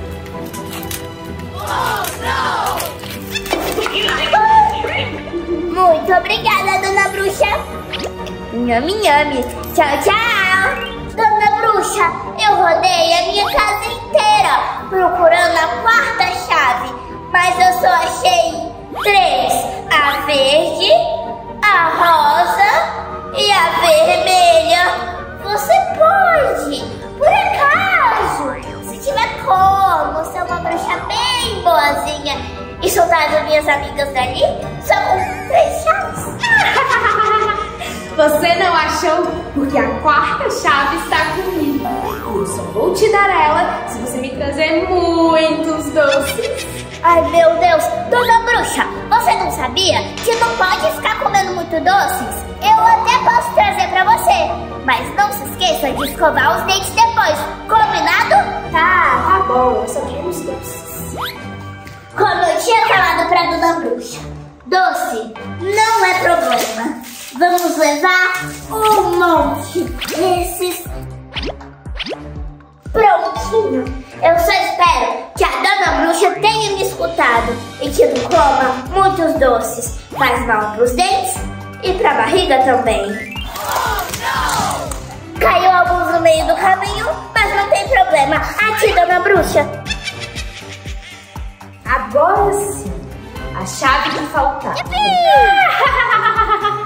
Speaker 2: Muito obrigada, Dona Bruxa! Nhame, nhame! Tchau, tchau! Dona Bruxa, eu rodei a minha casa inteira procurando a quarta chave, mas eu só achei 3. A verde, a rosa e a vermelha. Você pode, por acaso, se tiver como, ser uma bruxa bem boazinha e soltar as minhas amigas dali só com 3 chaves?
Speaker 4: Você não achou? Porque a quarta chave está comigo. E eu só vou te dar ela se você me trazer muitos doces.
Speaker 2: Ai, meu Deus! Dona Bruxa, você não sabia que não pode ficar comendo muito doces? Eu até posso trazer pra você, mas não se esqueça de escovar os dentes depois. Combinado?
Speaker 4: Tá bom. Eu só quero uns doces.
Speaker 2: Como eu tinha falado pra Dona Bruxa, doce não é problema. Vamos levar um monte desses. Prontinho. Eu só espero que a Dona Bruxa tenha me escutado e que não coma muitos doces. Faz mal pros dentes e pra barriga também. Caiu alguns no meio do caminho, mas não tem problema. Aqui, Dona Bruxa.
Speaker 4: Agora sim, a chave que faltava.